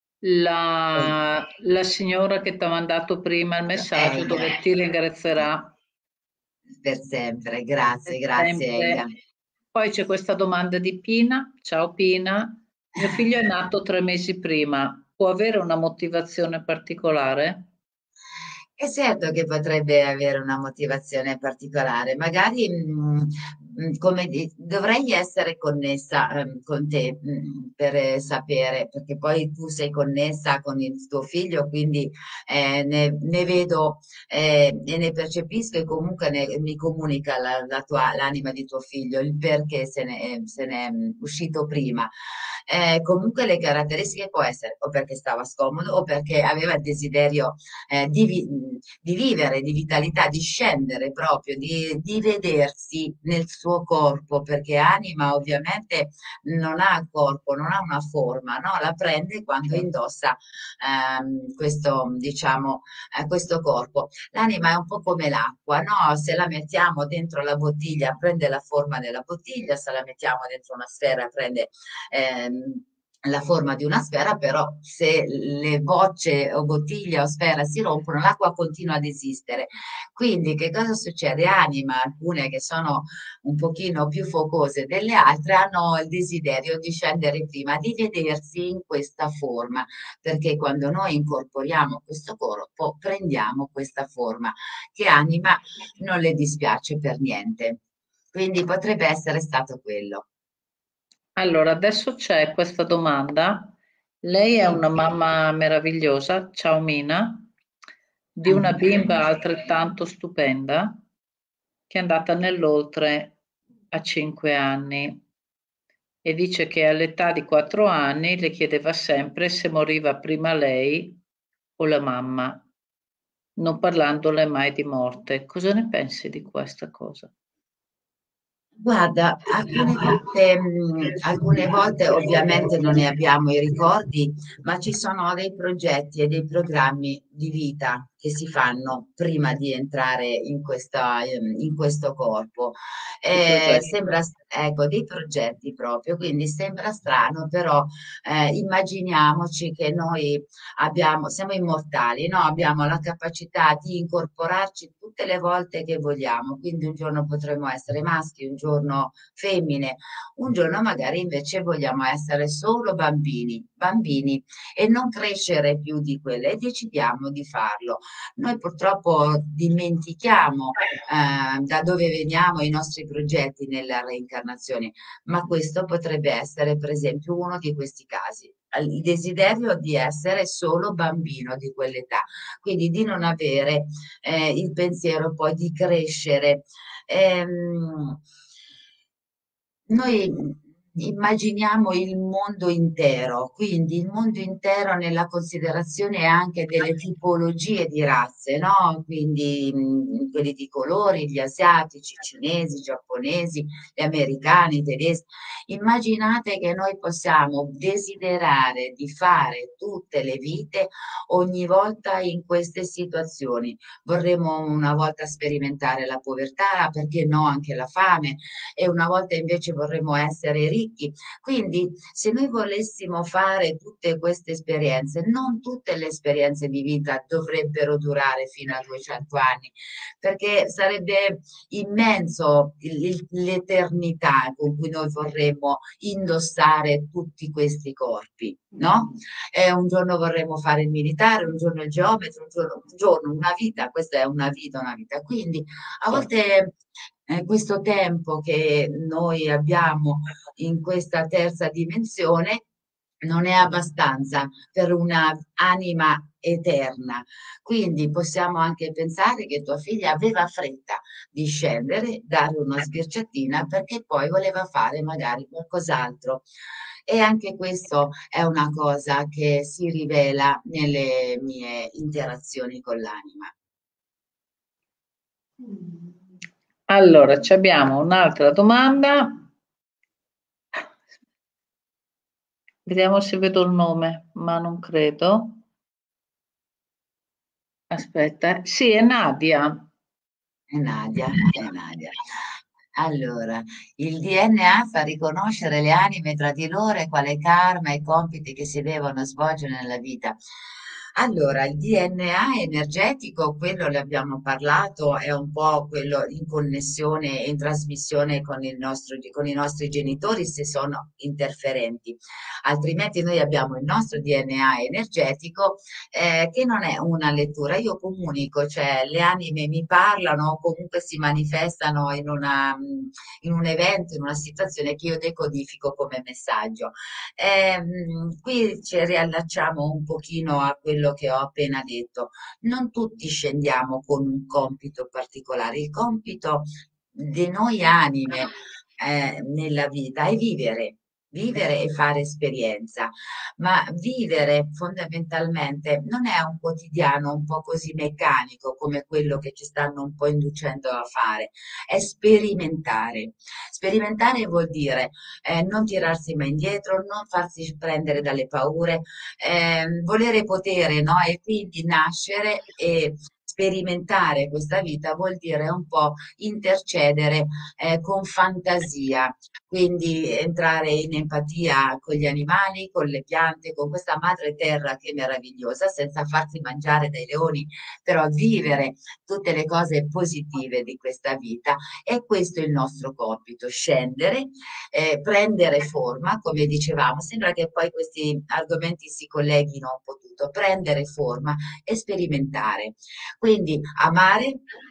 la, la signora che ti ha mandato prima il messaggio Eiga, dove ti ringrazierà per sempre. Grazie, per grazie Eiga. sempre. Poi c'è questa domanda di Pina. Ciao Pina, mio figlio è nato tre mesi prima, può avere una motivazione particolare? È certo che potrebbe avere una motivazione particolare, magari mh, mh, come di- dovrei essere connessa ehm, con te mh, per eh, sapere, perché poi tu sei connessa con il tuo figlio, quindi eh, ne, ne vedo eh, e ne percepisco e comunque ne- mi comunica la, la tua, l'anima di tuo figlio, il perché se ne, se ne è mh, uscito prima. Eh, comunque le caratteristiche può essere o perché stava scomodo o perché aveva il desiderio eh, di, vi- di vivere, di vitalità, di scendere proprio, di, di vedersi nel suo corpo, perché anima ovviamente non ha corpo, non ha una forma, no? La prende quando Certo. indossa ehm, questo, diciamo, eh, questo corpo. L'anima è un po' come l'acqua, no? Se la mettiamo dentro la bottiglia prende la forma della bottiglia, se la mettiamo dentro una sfera prende ehm, la forma di una sfera, però se le bocce o bottiglia o sfera si rompono, l'acqua continua ad esistere. Quindi che cosa succede? Anima, alcune che sono un pochino più focose delle altre, hanno il desiderio di scendere prima, di vedersi in questa forma, perché quando noi incorporiamo questo corpo, prendiamo questa forma che anima non le dispiace per niente. Quindi potrebbe essere stato quello. Allora, adesso c'è questa domanda. Lei è Sì. una mamma meravigliosa, ciao Mina, di Ah, una bimba altrettanto stupenda che è andata nell'oltre a cinque anni e dice che all'età di quattro anni le chiedeva sempre se moriva prima lei o la mamma, non parlandole mai di morte. Cosa ne pensi di questa cosa? guarda, alcune volte, mh, alcune volte ovviamente non ne abbiamo i ricordi, ma ci sono dei progetti e dei programmi di vita che si fanno prima di entrare in questa, ehm, in questo corpo. I Eh, progetti? sembra, ecco, dei progetti proprio, quindi sembra strano, però eh, immaginiamoci che noi abbiamo, siamo immortali, no? Abbiamo la capacità di incorporarci tutte le volte che vogliamo, quindi un giorno potremo essere maschi, un giorno femmine, un giorno magari invece vogliamo essere solo bambini, bambini e non crescere più di quelle e decidiamo di farlo. Noi purtroppo dimentichiamo eh, da dove veniamo i nostri progetti nella reincarnazione, ma questo potrebbe essere per esempio uno di questi casi. Il desiderio di essere solo bambino di quell'età, quindi di non avere eh, il pensiero poi di crescere. Ehm, Noi immaginiamo il mondo intero, quindi il mondo intero nella considerazione anche delle tipologie di razze, no? Quindi mh, quelli di colori, gli asiatici, i cinesi, i giapponesi, gli americani, i tedeschi. Immaginate che noi possiamo desiderare di fare tutte le vite ogni volta in queste situazioni. Vorremmo una volta sperimentare la povertà, perché no anche la fame, e una volta invece vorremmo essere ricchi. Quindi, se noi volessimo fare tutte queste esperienze, non tutte le esperienze di vita dovrebbero durare fino a duecento anni, perché sarebbe immenso il- il- l'eternità con cui noi vorremmo indossare tutti questi corpi, no? Eh, un giorno vorremmo fare il militare, un giorno il geometra, un giorno, un giorno una vita, questa è una vita, una vita. Quindi a volte eh, questo tempo che noi abbiamo in questa terza dimensione non è abbastanza per una anima eterna. Quindi possiamo anche pensare che tua figlia aveva fretta di scendere, dare una sbirciatina perché poi voleva fare magari qualcos'altro. E anche questo è una cosa che si rivela nelle mie interazioni con l'anima. Allora, ci abbiamo un'altra domanda. Vediamo se vedo il nome, ma non credo. Aspetta, sì, è Nadia. È Nadia, è Nadia. Allora, il D N A fa riconoscere le anime tra di loro e quale karma e compiti che si devono svolgere nella vita. Allora, il D N A energetico, quello ne abbiamo parlato, è un po' quello in connessione e in trasmissione con il nostro- con i nostri genitori se sono interferenti. Altrimenti noi abbiamo il nostro D N A energetico eh, che non è una lettura, io comunico, cioè le anime mi parlano o comunque si manifestano in una, mh, in un evento, in una situazione che io decodifico come messaggio. Ehm, qui ci riallacciamo un pochino a quello che ho appena detto. Non tutti scendiamo con un compito particolare, il compito di noi anime eh, nella vita è vivere. Vivere e fare esperienza, ma vivere fondamentalmente non è un quotidiano un po' così meccanico come quello che ci stanno un po' inducendo a fare, è sperimentare. Sperimentare vuol dire eh, non tirarsi mai indietro, non farsi prendere dalle paure, ehm, volere potere, no? E quindi nascere e sperimentare questa vita vuol dire un po' intercedere eh, con fantasia, quindi entrare in empatia con gli animali, con le piante, con questa madre terra che è meravigliosa, senza farsi mangiare dai leoni, però vivere tutte le cose positive di questa vita. E questo è il nostro compito, scendere, eh, prendere forma, come dicevamo, sembra che poi questi argomenti si colleghino un po' tutto, prendere forma e sperimentare. Quindi amare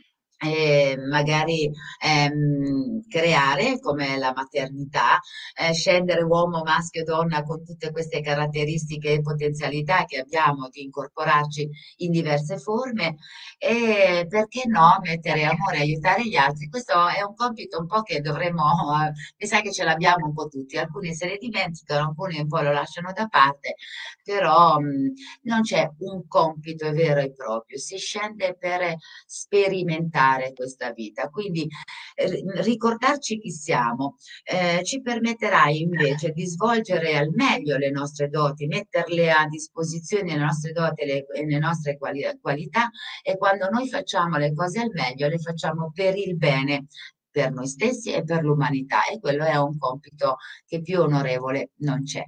e magari ehm, creare come la maternità, eh, scendere uomo, maschio, donna con tutte queste caratteristiche e potenzialità che abbiamo di incorporarci in diverse forme e perché no mettere amore e aiutare gli altri. Questo è un compito un po' che dovremmo, eh, mi sa che ce l'abbiamo un po' tutti, alcuni se ne dimenticano, alcuni un po' lo lasciano da parte, però mh, non c'è un compito vero e proprio, si scende per sperimentare questa vita. Quindi eh, ricordarci chi siamo eh, ci permetterà invece di svolgere al meglio le nostre doti, metterle a disposizione le nostre doti e le, e le nostre quali- qualità e quando noi facciamo le cose al meglio le facciamo per il bene per noi stessi e per l'umanità e quello è un compito che più onorevole non c'è.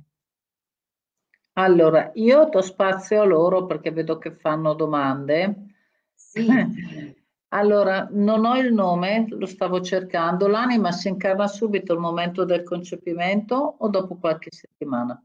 Allora, io do spazio a loro perché vedo che fanno domande. Sì. Allora, non ho il nome, lo stavo cercando. L'anima si incarna subito al momento del concepimento o dopo qualche settimana?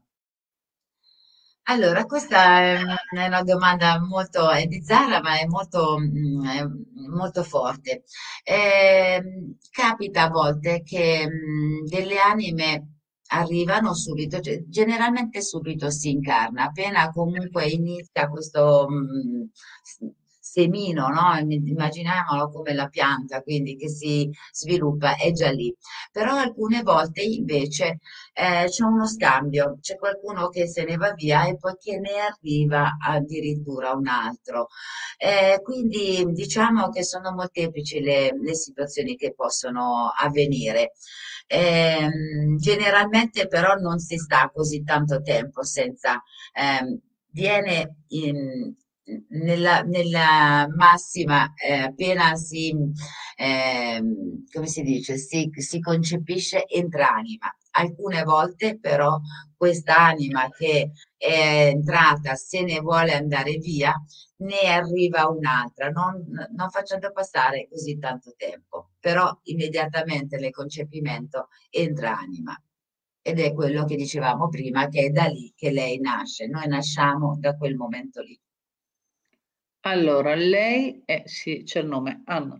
Allora, questa è è una domanda molto è bizzarra, ma è molto, mm, è molto forte. Ehm, capita a volte che mm, delle anime arrivano subito, cioè, generalmente subito si incarna, appena comunque inizia questo mm, s- semino, no? Immaginiamolo come la pianta, quindi che si sviluppa, è già lì. Però alcune volte invece eh, c'è uno scambio, c'è qualcuno che se ne va via e poi che ne arriva addirittura un altro. Eh, quindi diciamo che sono molteplici le, le situazioni che possono avvenire. Ehm, generalmente però non si sta così tanto tempo senza, ehm, viene in, nella, nella massima, eh, appena si, ehm, come si dice, si, si concepisce, entra anima. Alcune volte però questa anima che è entrata se ne vuole andare via, ne arriva un'altra, non, non facendo passare così tanto tempo, però immediatamente nel concepimento entra anima. Ed è quello che dicevamo prima, che è da lì che lei nasce. Noi nasciamo da quel momento lì. Allora, lei è, sì, c'è il nome, Anna.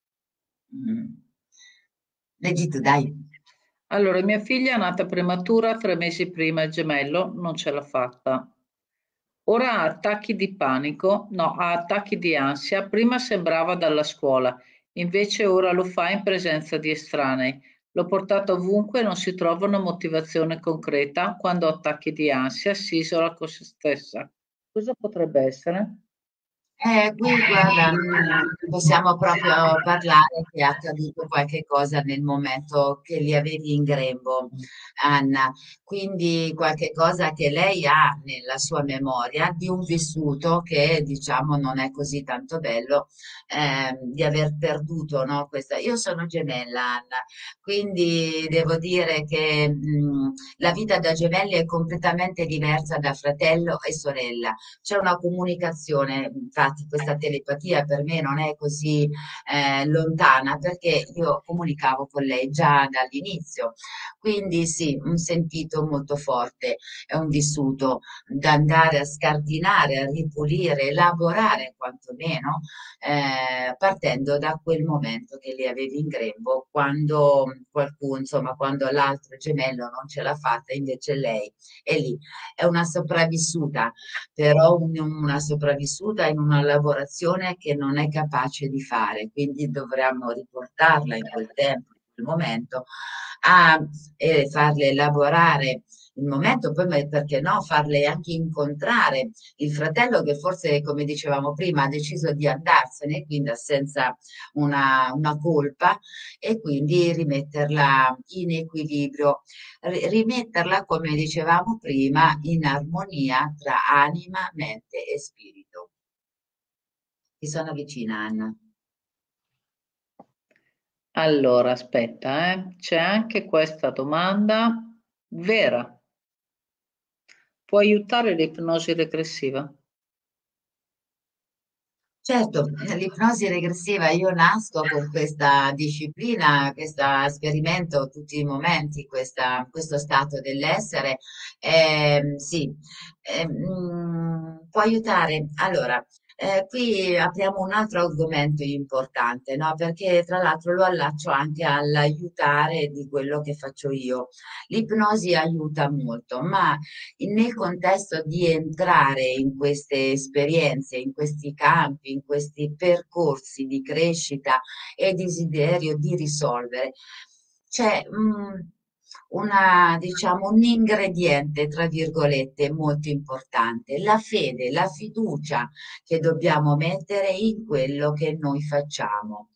Mm. Leggi tu, dai. Allora, mia figlia è nata prematura tre mesi prima il gemello, non ce l'ha fatta. Ora ha attacchi di panico, no, ha attacchi di ansia. Prima sembrava dalla scuola, invece ora lo fa in presenza di estranei. L'ho portato ovunque e non si trova una motivazione concreta. Quando ha attacchi di ansia si isola con se stessa. Cosa potrebbe essere? Eh, qui guarda, mm, possiamo proprio parlare che è accaduto qualche cosa nel momento che li avevi in grembo, Anna. Quindi qualche cosa che lei ha nella sua memoria di un vissuto che diciamo non è così tanto bello, ehm, di aver perduto, no? Questa. Io sono gemella, Anna, quindi devo dire che mm, la vita da gemelli è completamente diversa da fratello e sorella. C'è una comunicazione, infatti questa telepatia per me non è così eh, lontana perché io comunicavo con lei già dall'inizio, quindi sì, un sentito molto forte, è un vissuto da andare a scardinare, a ripulire, elaborare quantomeno, eh, partendo da quel momento che li avevi in grembo, quando qualcuno, insomma, quando l'altro gemello non ce l'ha fatta, invece lei è lì, è una sopravvissuta però un- una sopravvissuta in una lavorazione che non è capace di fare, quindi dovremmo riportarla in quel tempo, in quel momento, a eh, farle lavorare il momento, poi ma- perché no, farle anche incontrare il fratello che forse, come dicevamo prima, ha deciso di andarsene, quindi senza una, una colpa, e quindi rimetterla in equilibrio ri- rimetterla, come dicevamo prima, in armonia tra anima, mente e spirito. Ti sono vicina, Anna. Allora, aspetta, eh. C'è anche questa domanda. Vera, può aiutare l'ipnosi regressiva? Certo, l'ipnosi regressiva, io nasco con questa disciplina, questo esperimento tutti i momenti, questa- questo stato dell'essere. Ehm, sì, ehm, mm, può aiutare. Allora, Eh, qui apriamo un altro argomento importante, no? Perché tra l'altro lo allaccio anche all'aiutare di quello che faccio io. L'ipnosi aiuta molto, ma in- nel contesto di entrare in queste esperienze, in questi campi, in questi percorsi di crescita e desiderio di risolvere, c'è mm, una, diciamo, un ingrediente, tra virgolette, molto importante, la fede, la fiducia che dobbiamo mettere in quello che noi facciamo.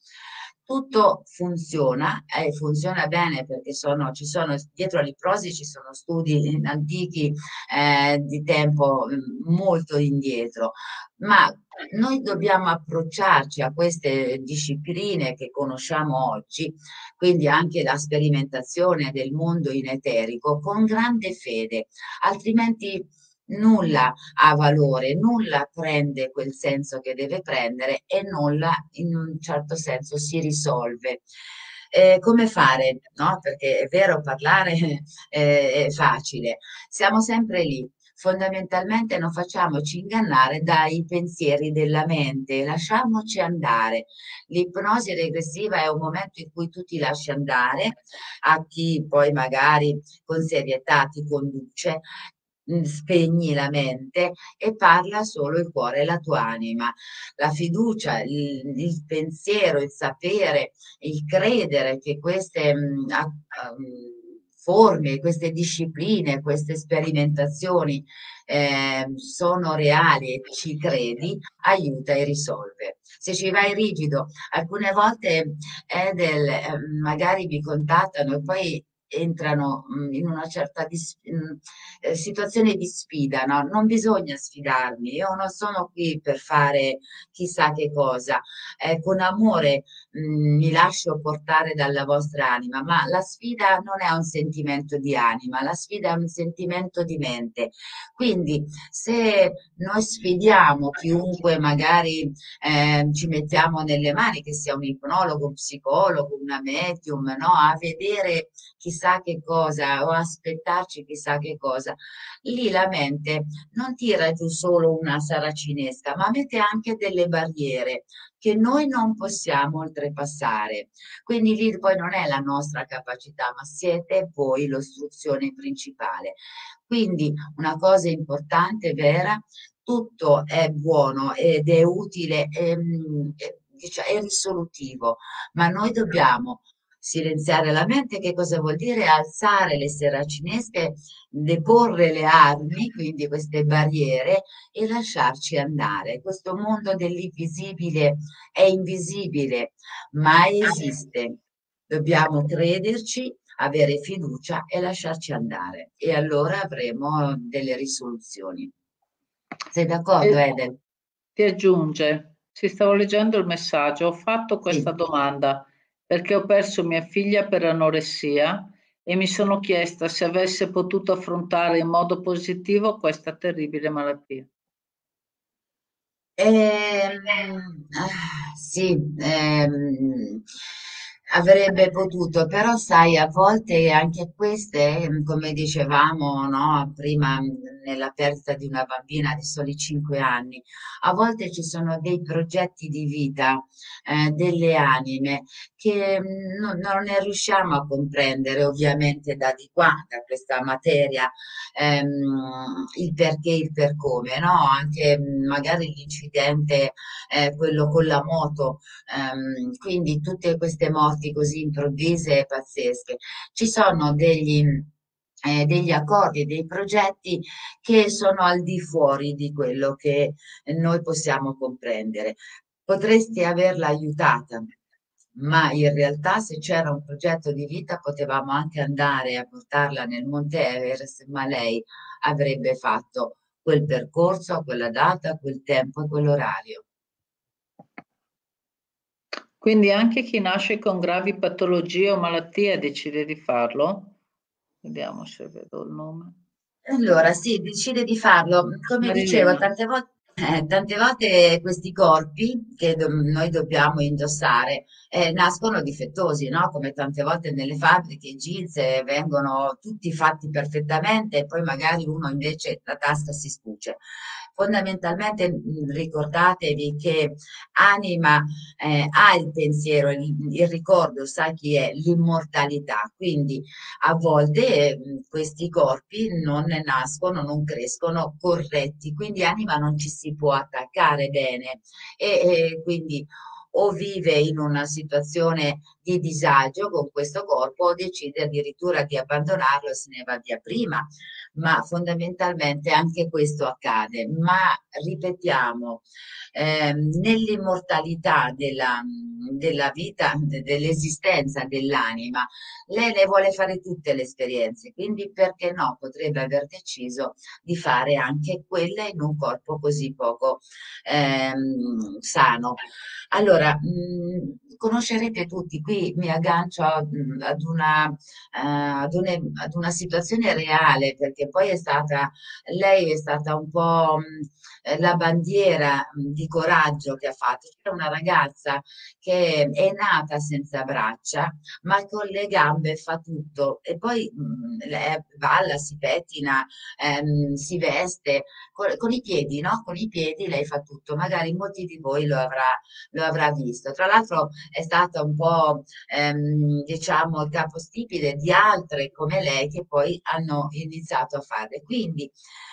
Tutto funziona e funziona bene perché sono, ci sono, dietro all'ipnosi ci sono studi antichi eh, di tempo mm, molto indietro, ma noi dobbiamo approcciarci a queste discipline che conosciamo oggi, quindi anche la sperimentazione del mondo in eterico, con grande fede, altrimenti nulla ha valore, nulla prende quel senso che deve prendere e nulla in un certo senso si risolve. Eh, come fare? No? Perché è vero, parlare eh, è facile, siamo sempre lì. Fondamentalmente non facciamoci ingannare dai pensieri della mente, lasciamoci andare. L'ipnosi regressiva è un momento in cui tu ti lasci andare a chi poi magari con serietà ti conduce, mh, spegni la mente e parla solo il cuore e la tua anima. La fiducia, il, il pensiero, il sapere, il credere che queste mh, a- a- mh, forme, queste discipline, queste sperimentazioni eh, sono reali e ci credi, aiuta e risolve. Se ci vai rigido, alcune volte è del, eh, magari mi contattano e poi entrano mh, in una certa dis- mh, eh, situazione di sfida, no? Non bisogna sfidarmi, io non sono qui per fare chissà che cosa, eh, con amore mh, mi lascio portare dalla vostra anima, ma la sfida non è un sentimento di anima, la sfida è un sentimento di mente. Quindi se noi sfidiamo chiunque magari eh, ci mettiamo nelle mani, che sia un ipnologo, un psicologo, una medium, no? A vedere chissà che cosa o aspettarci chissà che cosa, lì la mente non tira giù solo una saracinesca, ma mette anche delle barriere che noi non possiamo oltrepassare. Quindi lì poi non è la nostra capacità, ma siete voi l'ostruzione principale. Quindi una cosa importante, vera, tutto è buono ed è utile, ehm, e, dicia- è risolutivo, ma noi dobbiamo silenziare la mente. Che cosa vuol dire? Alzare le seracinesche, deporre le armi, quindi queste barriere, e lasciarci andare. Questo mondo dell'invisibile è invisibile, ma esiste. Dobbiamo crederci, avere fiducia e lasciarci andare. E allora avremo delle risoluzioni. Sei d'accordo, E Edel? ti aggiunge, si stavo leggendo il messaggio, ho fatto questa Sì. domanda perché ho perso mia figlia per anoressia e mi sono chiesta se avesse potuto affrontare in modo positivo questa terribile malattia. Ehm, ah, sì, ehm, avrebbe potuto, però sai, a volte anche queste, ehm, come dicevamo, no, prima mh, nella perdita di una bambina di soli cinque anni, a volte ci sono dei progetti di vita, eh, delle anime che mh, non, non ne riusciamo a comprendere, ovviamente da di qua, da questa materia, ehm, il perché, il per come, no? Anche mh, magari l'incidente, eh, quello con la moto, ehm, quindi tutte queste morti così improvvise e pazzesche. Ci sono degli, eh, degli accordi, dei progetti che sono al di fuori di quello che noi possiamo comprendere. Potresti averla aiutata, ma in realtà se c'era un progetto di vita potevamo anche andare a portarla nel Monte Everest, ma lei avrebbe fatto quel percorso, a quella data, a quel tempo e quell'orario. Quindi anche chi nasce con gravi patologie o malattie decide di farlo? Vediamo se vedo il nome. Allora, sì, decide di farlo. Come dicevo, Marilena. tante volte. Eh, tante volte questi corpi che do- noi dobbiamo indossare eh, nascono difettosi, no? Come tante volte nelle fabbriche i jeans eh, vengono tutti fatti perfettamente e poi magari uno invece la tasca si spuce. Fondamentalmente mh, ricordatevi che anima eh, ha il pensiero, il, il ricordo, sa chi è, l'immortalità. Quindi a volte eh, questi corpi non ne nascono, non crescono corretti, quindi anima non ci si può attaccare bene e, e quindi o vive in una situazione di disagio con questo corpo o decide addirittura di abbandonarlo e se ne va via prima, ma fondamentalmente anche questo accade. Ma ripetiamo, ehm, nell'immortalità della, della vita, de- dell'esistenza dell'anima, lei le vuole fare tutte le esperienze, quindi perché no? Potrebbe aver deciso di fare anche quella in un corpo così poco ehm, sano. Allora, mh, conoscerete tutti, qui mi aggancio a- mh, ad una, eh, ad une- ad una situazione reale, perché poi è stata, lei è stata un po' mh, eh, la bandiera mh, di coraggio che ha fatto. C'era una ragazza che è nata senza braccia, ma con le gambe fa tutto e poi mh, lei balla, si pettina, ehm, si veste con, con i piedi, no? Con i piedi lei fa tutto, magari molti di voi lo avrà, lo avrà visto. Tra l'altro è stata un po', ehm, diciamo, il capostipite di altre come lei che poi hanno iniziato a farle. Quindi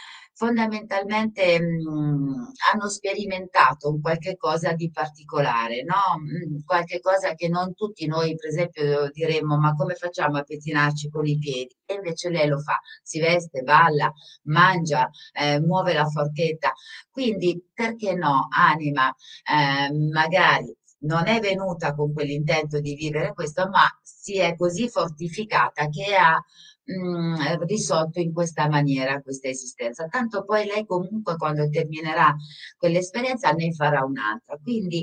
fondamentalmente mh, hanno sperimentato un qualche cosa di particolare, no? Mh, qualche cosa che non tutti noi, per esempio, diremmo, ma come facciamo a pettinarci con i piedi? E invece lei lo fa, si veste, balla, mangia, eh, muove la forchetta. Quindi, perché no, anima, eh, magari non è venuta con quell'intento di vivere questo, ma si è così fortificata che ha mh, risolto in questa maniera questa esistenza. Tanto poi lei comunque quando terminerà quell'esperienza ne farà un'altra. Quindi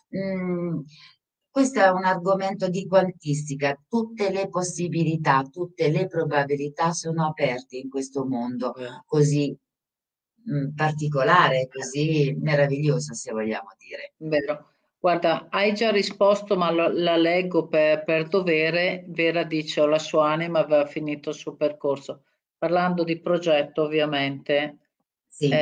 mh, questo è un argomento di quantistica, tutte le possibilità, tutte le probabilità sono aperte in questo mondo Vero. così mh, particolare, così meraviglioso, se vogliamo dire. Vero. Guarda, hai già risposto, ma lo- la leggo per, per dovere. Vera dice, o la sua anima aveva finito il suo percorso. Parlando di progetto, ovviamente, Sì.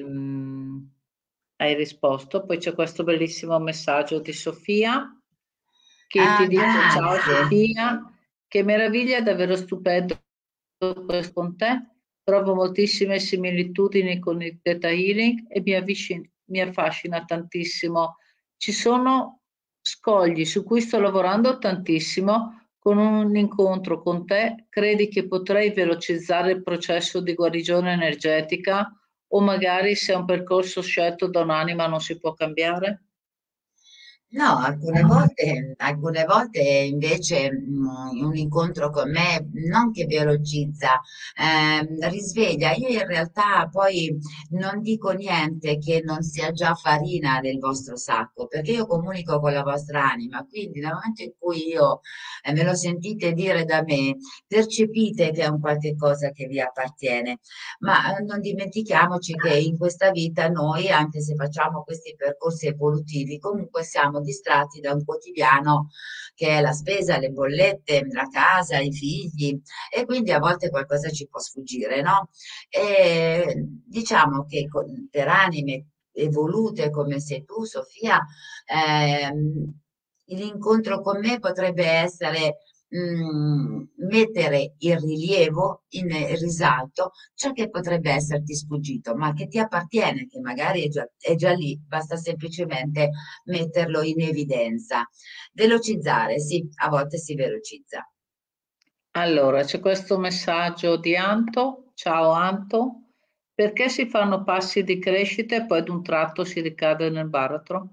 ehm, hai risposto. Poi c'è questo bellissimo messaggio di Sofia che Ah, ti dice, ciao grazie. Sofia, che meraviglia, davvero stupendo questo con te. Trovo moltissime similitudini con il Theta Healing e mi, avvicin- mi affascina tantissimo. Ci sono scogli su cui sto lavorando tantissimo. Con un incontro con te, credi che potrei velocizzare il processo di guarigione energetica o magari se è un percorso scelto da un'anima non si può cambiare? No, alcune volte, alcune volte invece mh, un incontro con me non che velocizza, ehm, risveglia. Io in realtà poi non dico niente che non sia già farina del vostro sacco, perché io comunico con la vostra anima, quindi nel momento in cui io eh, me lo sentite dire da me, percepite che è un qualche cosa che vi appartiene. Ma eh, non dimentichiamoci che in questa vita noi, anche se facciamo questi percorsi evolutivi, comunque siamo distratti da un quotidiano che è la spesa, le bollette, la casa, i figli e quindi a volte qualcosa ci può sfuggire, no? E diciamo che con- per anime evolute come sei tu, Sofia, ehm, l'incontro con me potrebbe essere mh, mettere in rilievo, in risalto ciò che potrebbe esserti sfuggito, ma che ti appartiene, che magari è già, è già lì, basta semplicemente metterlo in evidenza. Velocizzare, sì, a volte si velocizza. Allora, c'è questo messaggio di Anto. Ciao Anto, perché si fanno passi di crescita e poi ad un tratto si ricade nel baratro?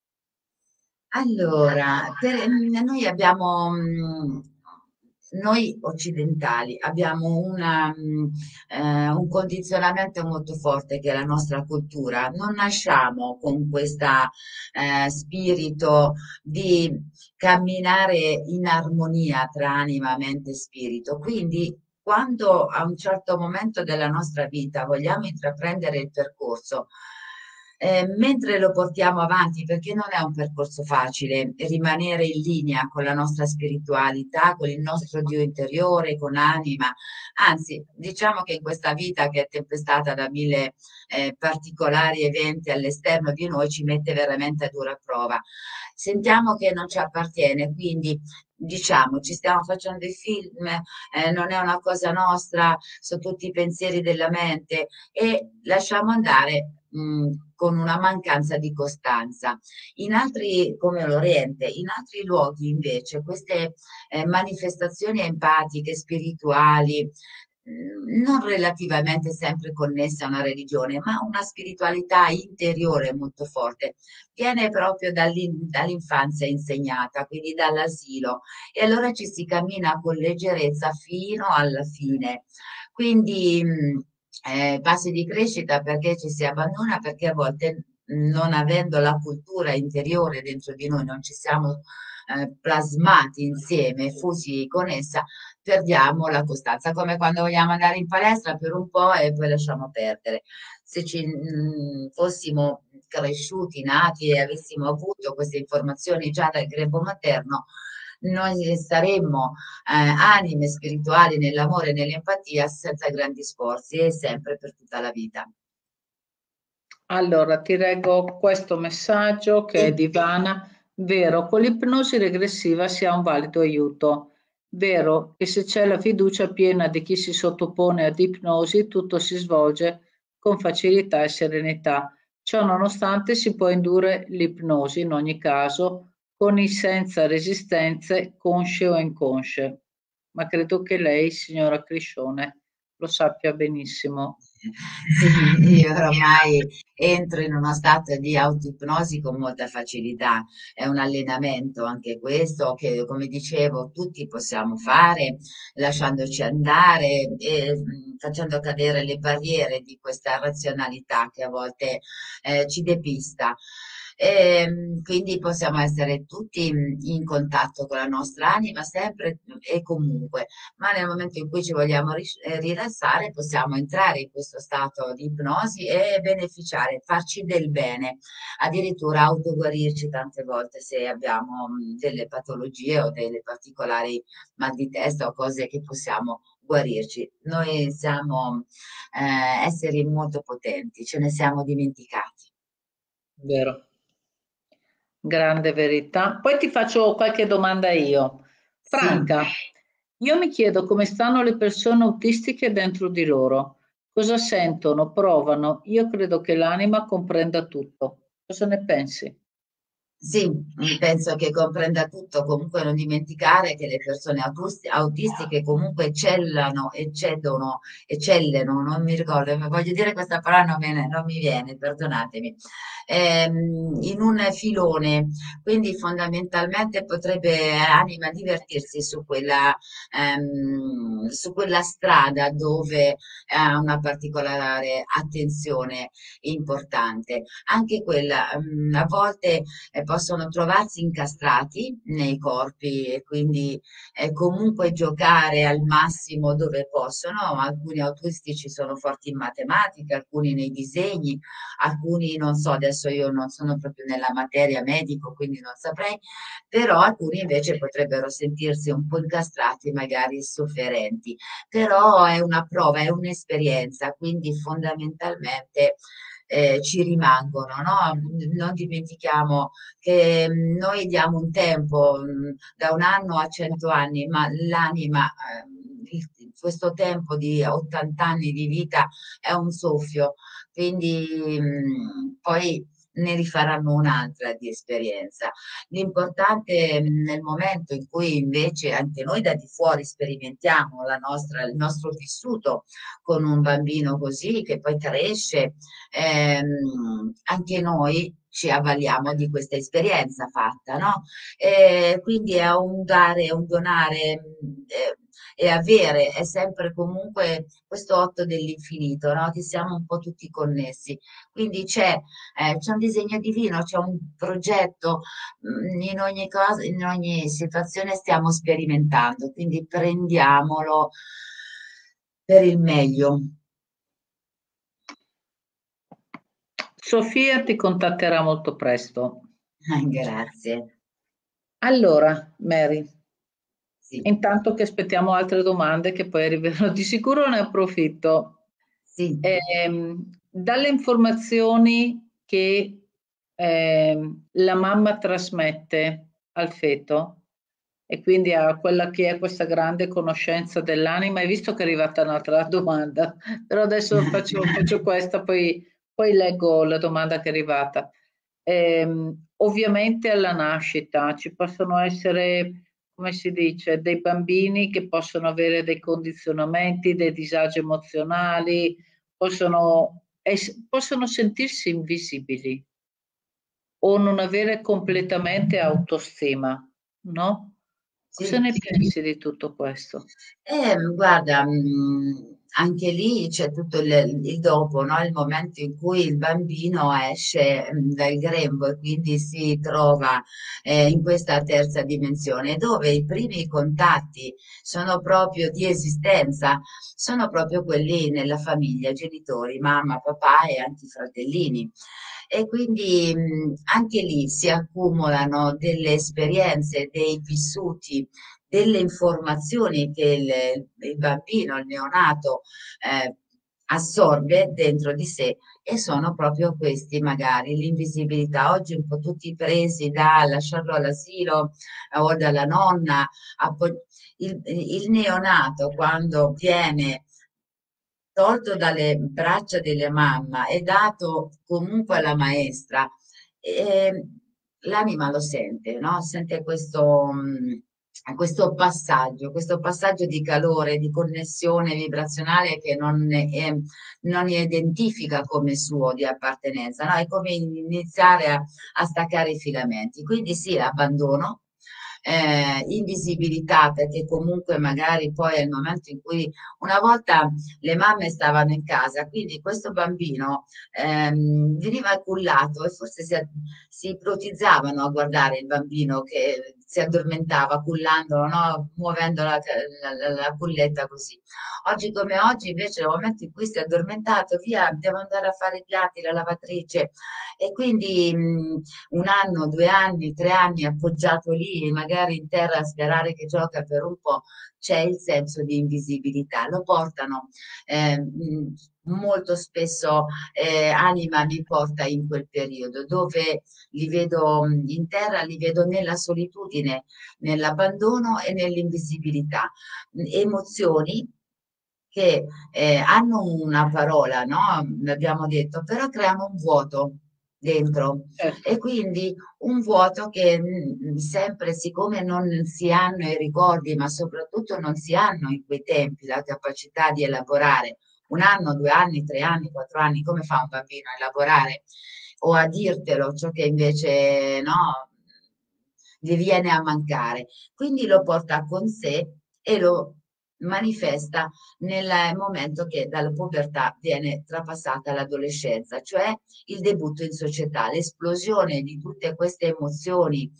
Allora, per- mm, noi abbiamo, mm, noi occidentali abbiamo una, mm, eh, un condizionamento molto forte che è la nostra cultura. Non nasciamo con questo spirito di camminare in armonia tra anima, mente e spirito. Quindi, quando a un certo momento della nostra vita vogliamo intraprendere il percorso, eh, mentre lo portiamo avanti, perché non è un percorso facile rimanere in linea con la nostra spiritualità, con il nostro Dio interiore, con anima. Anzi, diciamo che in questa vita che è tempestata da mille eh, particolari eventi all'esterno di noi, ci mette veramente a dura prova. Sentiamo che non ci appartiene, quindi diciamo, ci stiamo facendo i film, eh, non è una cosa nostra, sono tutti i pensieri della mente e lasciamo andare mh, con una mancanza di costanza. In altri, come l'Oriente, in altri luoghi invece queste eh, manifestazioni empatiche, spirituali, mh, non relativamente sempre connesse a una religione, ma una spiritualità interiore molto forte, viene proprio dall'in- dall'infanzia insegnata, quindi dall'asilo, e allora ci si cammina con leggerezza fino alla fine. Quindi mh, eh, passi di crescita perché ci si abbandona, perché a volte mh, non avendo la cultura interiore dentro di noi, non ci siamo eh, plasmati insieme, fusi con essa, perdiamo la costanza, come quando vogliamo andare in palestra per un po' e poi lasciamo perdere. Se ci mh, fossimo cresciuti, nati e avessimo avuto queste informazioni già dal grembo materno, noi saremmo eh, anime spirituali nell'amore e nell'empatia senza grandi sforzi e sempre per tutta la vita. Allora, ti leggo questo messaggio che è Sì, di Vana. Vero, con l'ipnosi regressiva si ha un valido aiuto. Vero che se c'è la fiducia piena di chi si sottopone ad ipnosi, tutto si svolge con facilità e serenità. Ciò nonostante si può indurre l'ipnosi in ogni caso, con e senza resistenze, consce o inconsce. Ma credo che lei, signora Criscione, lo sappia benissimo. sì, io ormai entro in uno stato di autoipnosi con molta facilità. È un allenamento anche questo che, come dicevo, tutti possiamo fare lasciandoci andare e mh, facendo cadere le barriere di questa razionalità che a volte eh, ci depista. E, mh, quindi possiamo essere tutti mh, in contatto con la nostra anima sempre e comunque, ma nel momento in cui ci vogliamo ris- eh, rilassare possiamo entrare in questo stato di ipnosi e beneficiare, farci del bene, addirittura autoguarirci tante volte se abbiamo mh, delle patologie o delle particolari mal di testa o cose che possiamo guarirci. Noi siamo eh, esseri molto potenti, ce ne siamo dimenticati. Vero. Grande verità. Poi ti faccio qualche domanda io. Sì. Franca, io mi chiedo come stanno le persone autistiche dentro di loro. Cosa sentono, provano? Io credo che l'anima comprenda tutto. Cosa ne pensi? Sì, mm, penso che comprenda tutto, comunque non dimenticare che le persone autusti- autistiche comunque eccellano, eccedono, eccelleno, non mi ricordo, ma voglio dire questa parola non, me ne- non mi viene, perdonatemi, ehm, in un filone, quindi fondamentalmente potrebbe anima divertirsi su quella, ehm, su quella strada dove ha una particolare attenzione importante. Anche quella, mm, a volte eh, possono trovarsi incastrati nei corpi e quindi eh, comunque giocare al massimo dove possono. Alcuni autistici sono forti in matematica, alcuni nei disegni, alcuni non so, adesso io non sono proprio nella materia medico, quindi non saprei, però alcuni invece potrebbero sentirsi un po' incastrati, magari sofferenti. Però è una prova, è un'esperienza, quindi fondamentalmente eh, ci rimangono, no? Non dimentichiamo che mh, noi diamo un tempo mh, da un anno a cento anni, ma l'anima, ehm, il- questo tempo di ottanta anni di vita è un soffio, quindi mh, poi ne rifaranno un'altra di esperienza. L'importante mh, nel momento in cui invece anche noi da di fuori sperimentiamo la nostra, il nostro vissuto con un bambino così che poi cresce, ehm, anche noi ci avvaliamo di questa esperienza fatta, no? Eh, quindi è un dare, un donare mh, eh, e avere, è sempre comunque questo otto dell'infinito, no? Che siamo un po' tutti connessi. Quindi c'è eh, c'è un disegno divino, c'è un progetto, mh, in ogni cosa, in ogni situazione stiamo sperimentando, quindi prendiamolo per il meglio. Sofia ti contatterà molto presto. Grazie. Allora, Mary, Sì, intanto che aspettiamo altre domande che poi arriveranno, di sicuro ne approfitto. sì, Ehm, dalle informazioni che ehm, la mamma trasmette al feto e quindi a quella che è questa grande conoscenza dell'anima, hai visto che è arrivata un'altra domanda, però adesso faccio, faccio questa, poi, poi leggo la domanda che è arrivata. Ehm, ovviamente alla nascita ci possono essere, come si dice, dei bambini che possono avere dei condizionamenti, dei disagi emozionali, possono, es- possono sentirsi invisibili o non avere completamente autostima, no? Cosa sì. ne pensi di tutto questo? Eh, guarda, mh, anche lì c'è tutto il, il dopo, no? Il momento in cui il bambino esce mh, dal grembo e quindi si trova eh, in questa terza dimensione, dove i primi contatti sono proprio di esistenza, sono proprio quelli nella famiglia, genitori, mamma, papà e anche i fratellini. E quindi mh, anche lì si accumulano delle esperienze, dei vissuti, delle informazioni che il, il bambino, il neonato, eh, assorbe dentro di sé e sono proprio questi magari l'invisibilità. Oggi un po' tutti presi da lasciarlo all'asilo eh, o dalla nonna. appo- Il, il neonato quando viene tolto dalle braccia della mamma e dato comunque alla maestra, eh, l'anima lo sente, no? Sente questo, mh, questo passaggio, questo passaggio di calore, di connessione vibrazionale che non, è- non identifica come suo di appartenenza, no? È come iniziare a, a staccare i filamenti. Quindi sì, l'abbandono. Eh, invisibilità perché comunque magari poi è il momento in cui una volta le mamme stavano in casa, quindi questo bambino ehm, veniva cullato e forse si, si ipotizzavano a guardare il bambino che si addormentava cullandolo, no? Muovendo la, la, la, la culletta così. Oggi come oggi invece nel momento in cui si è addormentato, via, devo andare a fare i piatti, la lavatrice e quindi mh, un anno, due anni, tre anni appoggiato lì, magari in terra a sperare che gioca per un po', c'è il senso di invisibilità. Lo portano eh, mh, molto spesso eh, anima mi porta in quel periodo dove li vedo mh, in terra, li vedo nella solitudine, nell'abbandono e nell'invisibilità. Emozioni che eh, hanno una parola, no? Abbiamo detto, però creano un vuoto dentro Certo. e quindi un vuoto che mh, sempre, siccome non si hanno i ricordi, ma soprattutto non si hanno in quei tempi la capacità di elaborare un anno, due anni, tre anni, quattro anni, come fa un bambino a elaborare o a dirtelo, ciò che invece no, gli viene a mancare. Quindi lo porta con sé e lo manifesta nel momento che dalla pubertà viene trapassata l'adolescenza, cioè il debutto in società, l'esplosione di tutte queste emozioni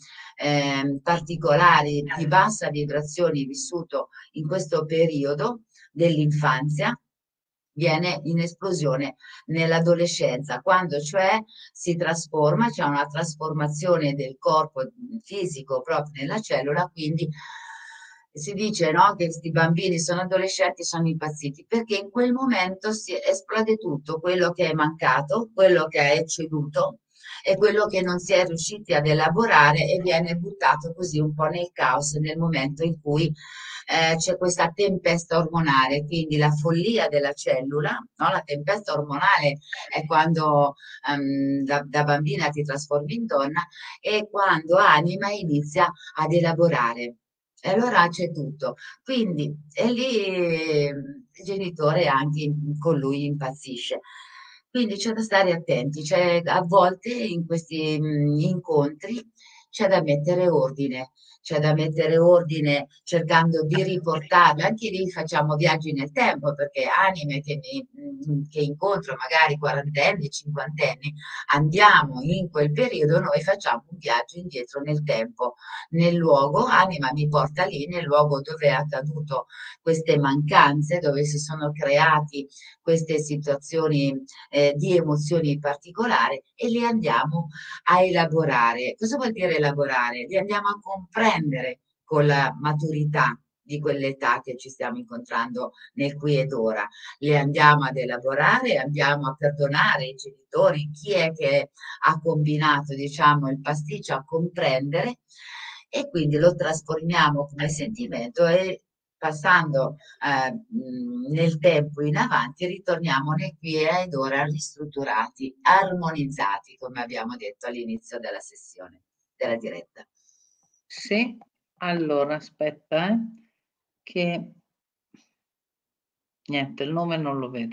eh, particolari di bassa vibrazione vissuto in questo periodo dell'infanzia viene in esplosione nell'adolescenza, quando cioè si trasforma, c'è una trasformazione del corpo fisico proprio nella cellula, quindi si dice no, che questi bambini sono adolescenti, sono impazziti, perché in quel momento si esplode tutto, quello che è mancato, quello che è ecceduto e quello che non si è riusciti ad elaborare e viene buttato così un po' nel caos nel momento in cui eh, c'è questa tempesta ormonale, quindi la follia della cellula, no? La tempesta ormonale è quando ehm, da, da bambina ti trasformi in donna e quando anima inizia ad elaborare. E allora c'è tutto. Quindi, e lì eh, il genitore anche con lui impazzisce. Quindi c'è da stare attenti, c'è a volte in questi mh, incontri c'è da mettere ordine, c'è da mettere ordine cercando di riportarle. Anche lì facciamo viaggi nel tempo perché anime che mi mh, che incontro magari quarantenni, cinquantenni, andiamo in quel periodo, noi facciamo un viaggio indietro nel tempo, nel luogo, anima mi porta lì, nel luogo dove è accaduto queste mancanze, dove si sono creati queste situazioni eh, di emozioni particolari e li andiamo a elaborare. Cosa vuol dire elaborare? Li andiamo a comprendere con la maturità di quell'età che ci stiamo incontrando nel qui ed ora. Le andiamo ad elaborare, andiamo a perdonare i genitori, chi è che ha combinato, diciamo, il pasticcio, a comprendere e quindi lo trasformiamo come sentimento e passando eh, mh, nel tempo in avanti ritorniamo nel qui ed ora ristrutturati, armonizzati, come abbiamo detto all'inizio della sessione, della diretta. Sì, allora aspetta, eh, che niente, il nome non lo vedo.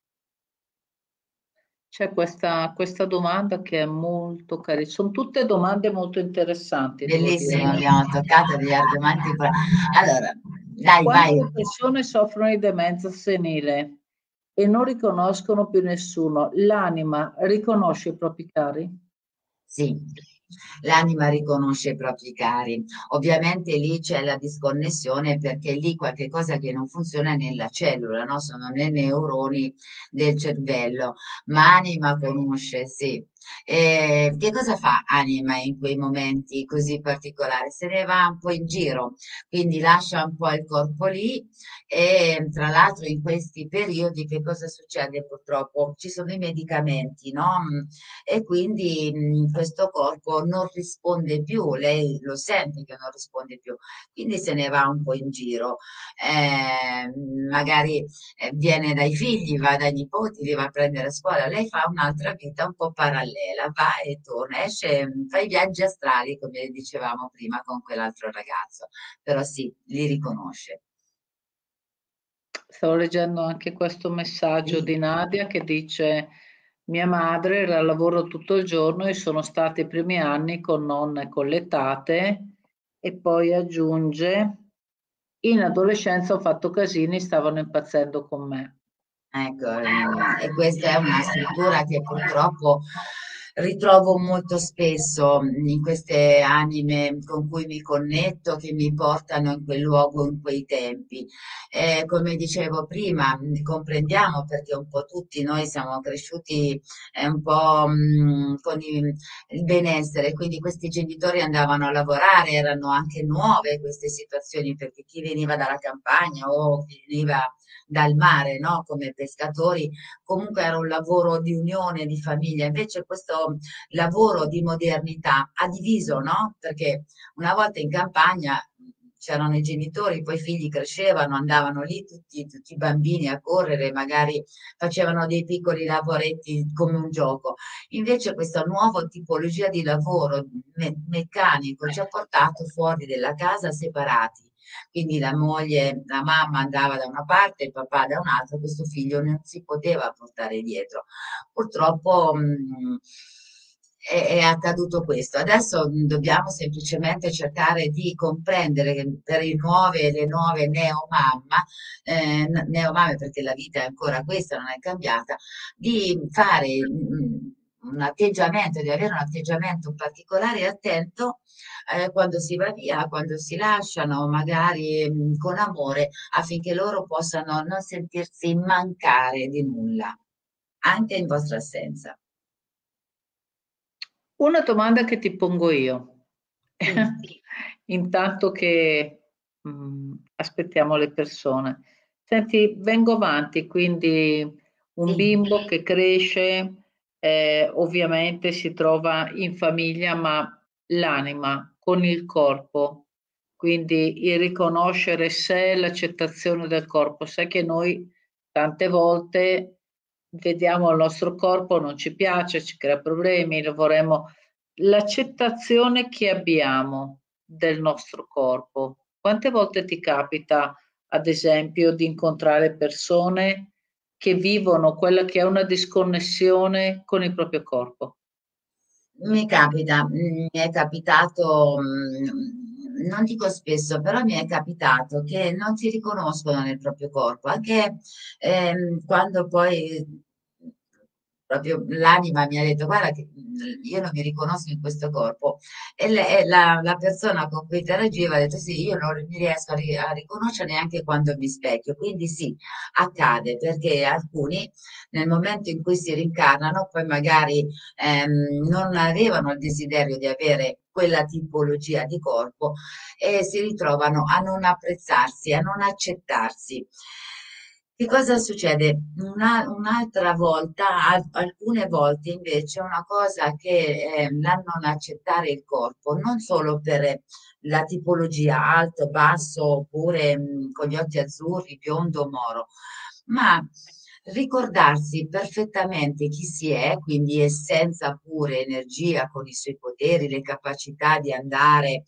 C'è questa, questa domanda che è molto carina, sono tutte domande molto interessanti, devo Bellissimo, dire. abbiamo toccato degli argomenti. pra- Allora, dai, Quando vai. le persone soffrono di demenza senile e non riconoscono più nessuno, l'anima riconosce i propri cari? Sì, l'anima riconosce i propri cari. Ovviamente lì c'è la disconnessione perché lì qualche cosa che non funziona nella cellula, no? Sono nei neuroni del cervello, ma anima conosce, sì. E che cosa fa anima in quei momenti così particolari? Se ne va un po' in giro, quindi lascia un po' il corpo lì e tra l'altro in questi periodi che cosa succede purtroppo? Ci sono i medicamenti, no? E quindi mh, questo corpo non risponde più, lei lo sente che non risponde più, quindi se ne va un po' in giro, eh, magari eh, viene dai figli, va dai nipoti, li va a prendere a scuola, lei fa un'altra vita un po' parallela, va e torna, esce, mh, fa i viaggi astrali come dicevamo prima con quell'altro ragazzo, però sì, li riconosce. Stavo leggendo anche questo messaggio Sì. di Nadia che dice: Mia madre era al lavoro tutto il giorno e sono stati i primi anni con nonna e con le tate, e poi aggiunge: In adolescenza ho fatto casini, stavano impazzendo con me. Ecco, ehm, e questa è una struttura che purtroppo ritrovo molto spesso in queste anime con cui mi connetto, che mi portano in quel luogo, in quei tempi. Eh, come dicevo prima, mh, comprendiamo perché un po' tutti noi siamo cresciuti eh, un po' mh, con i- il benessere, quindi questi genitori andavano a lavorare, erano anche nuove queste situazioni perché chi veniva dalla campagna o chi veniva dal mare, no? Come pescatori, comunque era un lavoro di unione, di famiglia, invece questo lavoro di modernità ha diviso, no? Perché una volta in campagna c'erano i genitori, poi i figli crescevano, andavano lì tutti, tutti i bambini a correre, magari facevano dei piccoli lavoretti come un gioco. Invece questa nuova tipologia di lavoro me- meccanico ci ha portato fuori della casa separati. Quindi la moglie, la mamma andava da una parte, il papà da un'altra, questo figlio non si poteva portare dietro. Purtroppo mh, è, è accaduto questo. Adesso mh, dobbiamo semplicemente cercare di comprendere che per i nuove, le nuove neomamma, eh, n- neomamme, perché la vita è ancora questa, non è cambiata, di fare mh, un atteggiamento, di avere un atteggiamento particolare e attento eh, quando si va via, quando si lasciano, magari mh, con amore, affinché loro possano non sentirsi mancare di nulla, anche in vostra assenza. Una domanda che ti pongo io, Sì, intanto che mh, aspettiamo le persone. Senti, vengo avanti, quindi un sì. bimbo che cresce, eh, ovviamente si trova in famiglia, ma l'anima con il corpo, quindi il riconoscere sé, l'accettazione del corpo. Sai che noi tante volte vediamo il nostro corpo, non ci piace, ci crea problemi, lo vorremmo. L'accettazione che abbiamo del nostro corpo. Quante volte ti capita, ad esempio, di incontrare persone che vivono quella che è una disconnessione con il proprio corpo? Mi capita, mm, mi è capitato mm, non dico spesso, però mi è capitato che non si riconoscono nel proprio corpo, anche ehm, quando poi proprio l'anima mi ha detto guarda che mm, io non mi riconosco in questo corpo e, le- e la, la persona con cui interagiva ha detto sì, io non mi riesco a, ri- a riconoscere neanche quando mi specchio, quindi sì, accade perché alcuni nel momento in cui si rincarnano poi magari ehm, non avevano il desiderio di avere quella tipologia di corpo e si ritrovano a non apprezzarsi, a non accettarsi. Che cosa succede? Una- un'altra volta, al- alcune volte invece, una cosa che è la non accettare il corpo, non solo per la tipologia alto, basso, oppure mh, con gli occhi azzurri, biondo, moro, ma ricordarsi perfettamente chi si è, quindi essenza pure, energia con i suoi poteri, le capacità di andare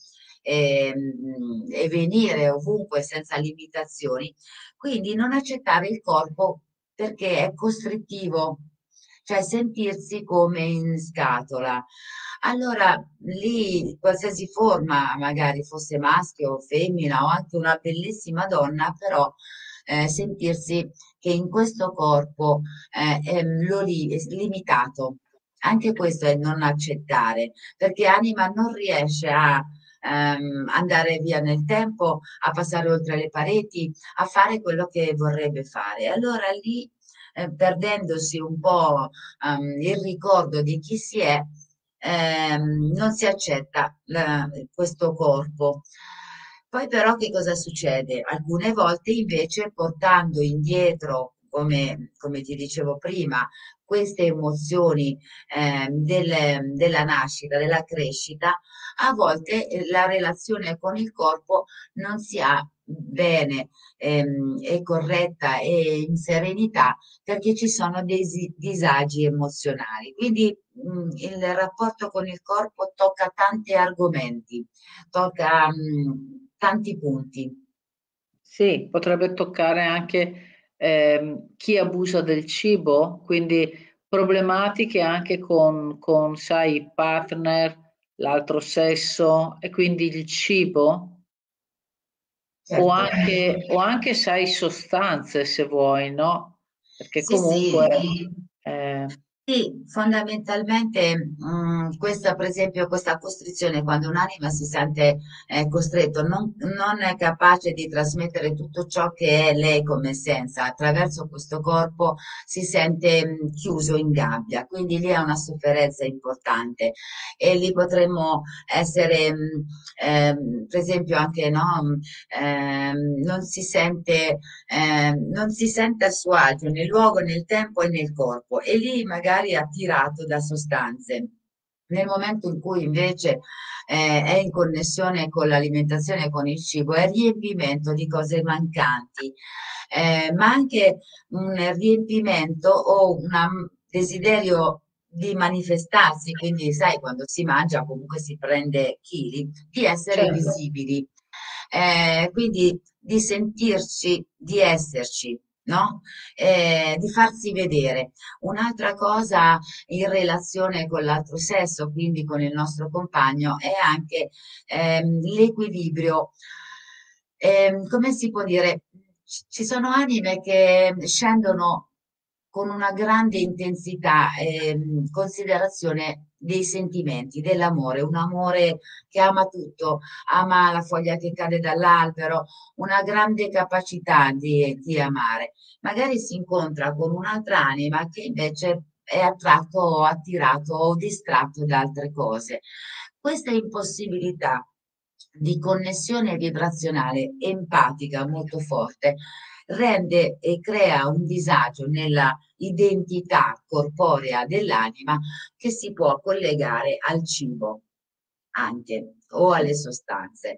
ehm, e venire ovunque senza limitazioni, quindi non accettare il corpo perché è costrittivo, cioè sentirsi come in scatola. Allora lì qualsiasi forma, magari fosse maschio o femmina o anche una bellissima donna, però eh, sentirsi che in questo corpo eh, è lo li- è limitato. Anche questo è non accettare, perché anima non riesce a ehm, andare via nel tempo, a passare oltre le pareti, a fare quello che vorrebbe fare. Allora lì, eh, perdendosi un po' ehm, il ricordo di chi si è, ehm, non si accetta la- questo corpo. Poi però che cosa succede? Alcune volte invece portando indietro, come, come ti dicevo prima, queste emozioni ehm, del- della nascita, della crescita, a volte eh, la relazione con il corpo non si ha bene ehm, e corretta e in serenità perché ci sono dei si- disagi emozionali. Quindi mh, il rapporto con il corpo tocca tanti argomenti, tocca mh, tanti punti. Sì, potrebbe toccare anche ehm, chi abusa del cibo, quindi problematiche anche con, con, sai, i partner, l'altro sesso e quindi il cibo o Certo. anche, o anche, sai, sostanze se vuoi, no? Perché Sì, comunque sì. eh, Sì, fondamentalmente mh, questa, per esempio, questa costrizione, quando un'anima si sente eh, costretto, non, non è capace di trasmettere tutto ciò che è lei come essenza, attraverso questo corpo si sente mh, chiuso in gabbia, quindi lì è una sofferenza importante e lì potremmo essere, mh, ehm, per esempio, anche no, mh, ehm, non si sente eh, non si sente a suo agio nel luogo, nel tempo e nel corpo e lì magari è attirato da sostanze. Nel momento in cui invece eh, è in connessione con l'alimentazione e con il cibo, è riempimento di cose mancanti, eh, ma anche un riempimento o un desiderio di manifestarsi, quindi sai, quando si mangia comunque si prende chili, di essere certo. visibili, eh, quindi di sentirci, di esserci, no? Eh, di farsi vedere. Un'altra cosa in relazione con l'altro sesso, quindi con il nostro compagno, è anche ehm, l'equilibrio. Ehm, come si può dire? Ci ci sono anime che scendono con una grande intensità e considerazione dei sentimenti, dell'amore, un amore che ama tutto, ama la foglia che cade dall'albero, una grande capacità di, di amare. Magari si incontra con un'altra anima che invece è attratto o attirato o distratto da altre cose. Questa impossibilità di connessione vibrazionale empatica molto forte rende e crea un disagio nella identità corporea dell'anima che si può collegare al cibo anche o alle sostanze.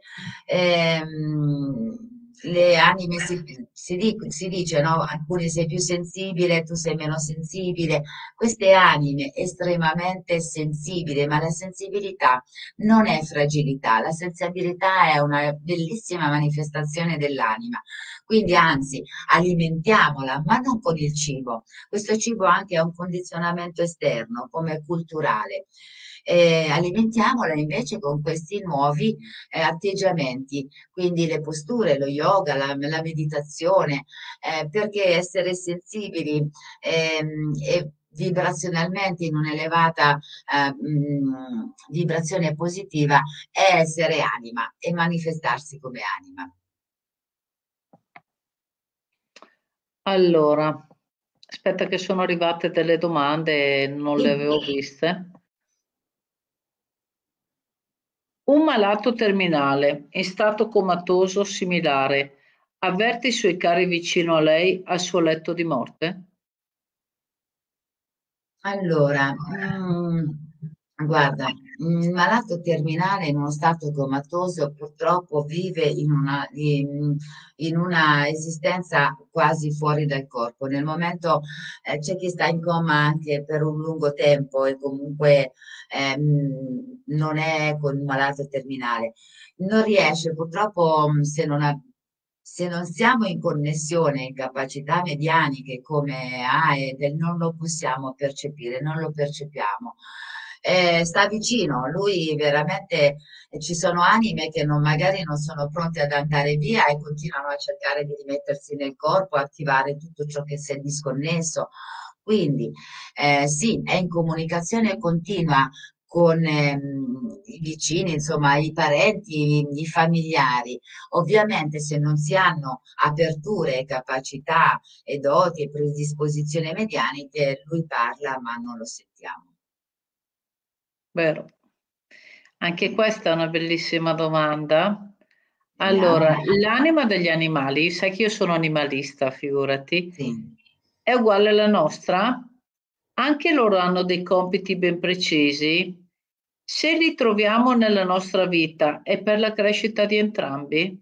Ehm, le anime si, si, di- si dice, no? Alcune sei più sensibile, tu sei meno sensibile. Queste anime estremamente sensibili, ma la sensibilità non è fragilità, la sensibilità è una bellissima manifestazione dell'anima. Quindi, anzi, alimentiamola, ma non con il cibo. Questo cibo anche ha un condizionamento esterno, come culturale. e alimentiamola invece con questi nuovi eh, atteggiamenti, quindi le posture, lo yoga, la, la meditazione, eh, perché essere sensibili ehm, e vibrazionalmente in un'elevata eh, mh, vibrazione positiva è essere anima e manifestarsi come anima. Allora, aspetta che sono arrivate delle domande e non le Sì. avevo viste. Un malato terminale in stato comatoso similare avverte i suoi cari vicino a lei al suo letto di morte? Allora, mm, guarda, il malato terminale in uno stato comatoso purtroppo vive in una, in, in una esistenza quasi fuori dal corpo. Nel momento eh, c'è chi sta in coma anche per un lungo tempo e comunque ehm, non è con un malato terminale. Non riesce, purtroppo, mh, se non ha se non siamo in connessione in capacità medianiche come ha e del non lo possiamo percepire, non lo percepiamo. Eh, sta vicino, lui veramente eh, ci sono anime che non, magari non sono pronte ad andare via e continuano a cercare di rimettersi nel corpo, attivare tutto ciò che si è disconnesso. Quindi eh, sì, è in comunicazione continua con ehm, i vicini, insomma, i parenti, i, i familiari. Ovviamente se non si hanno aperture, capacità e doti e predisposizioni medianiche, lui parla ma non lo sentiamo. Vero. Anche questa è una bellissima domanda. Vediamo. Allora, l'anima degli animali, sai che io sono animalista, figurati, Sì. è uguale alla nostra? Anche loro hanno dei compiti ben precisi? Se li troviamo nella nostra vita, è per la crescita di entrambi?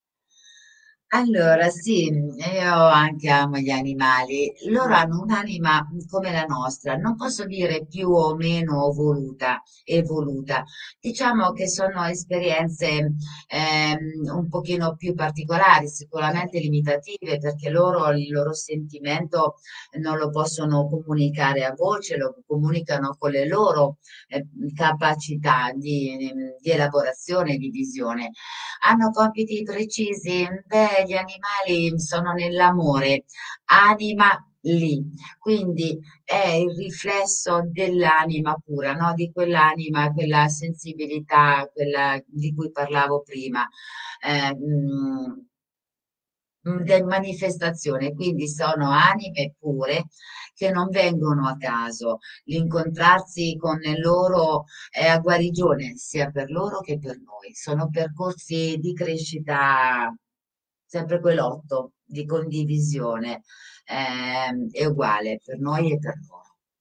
Allora, sì, io anche amo gli animali. Loro hanno un'anima come la nostra, non posso dire più o meno voluta, evoluta. Diciamo che sono esperienze ehm, un pochino più particolari, sicuramente limitative, perché loro il loro sentimento non lo possono comunicare a voce, lo comunicano con le loro eh, capacità di, di elaborazione e di visione. Hanno compiti precisi? Beh, gli animali sono nell'amore, anima lì, quindi è il riflesso dell'anima pura, no? Di quell'anima, quella sensibilità, quella di cui parlavo prima. Eh, mh, di manifestazione, quindi sono anime pure che non vengono a caso. L'incontrarsi con loro è a guarigione sia per loro che per noi. Sono percorsi di crescita, sempre quell'otto di condivisione, ehm, è uguale per noi e per loro.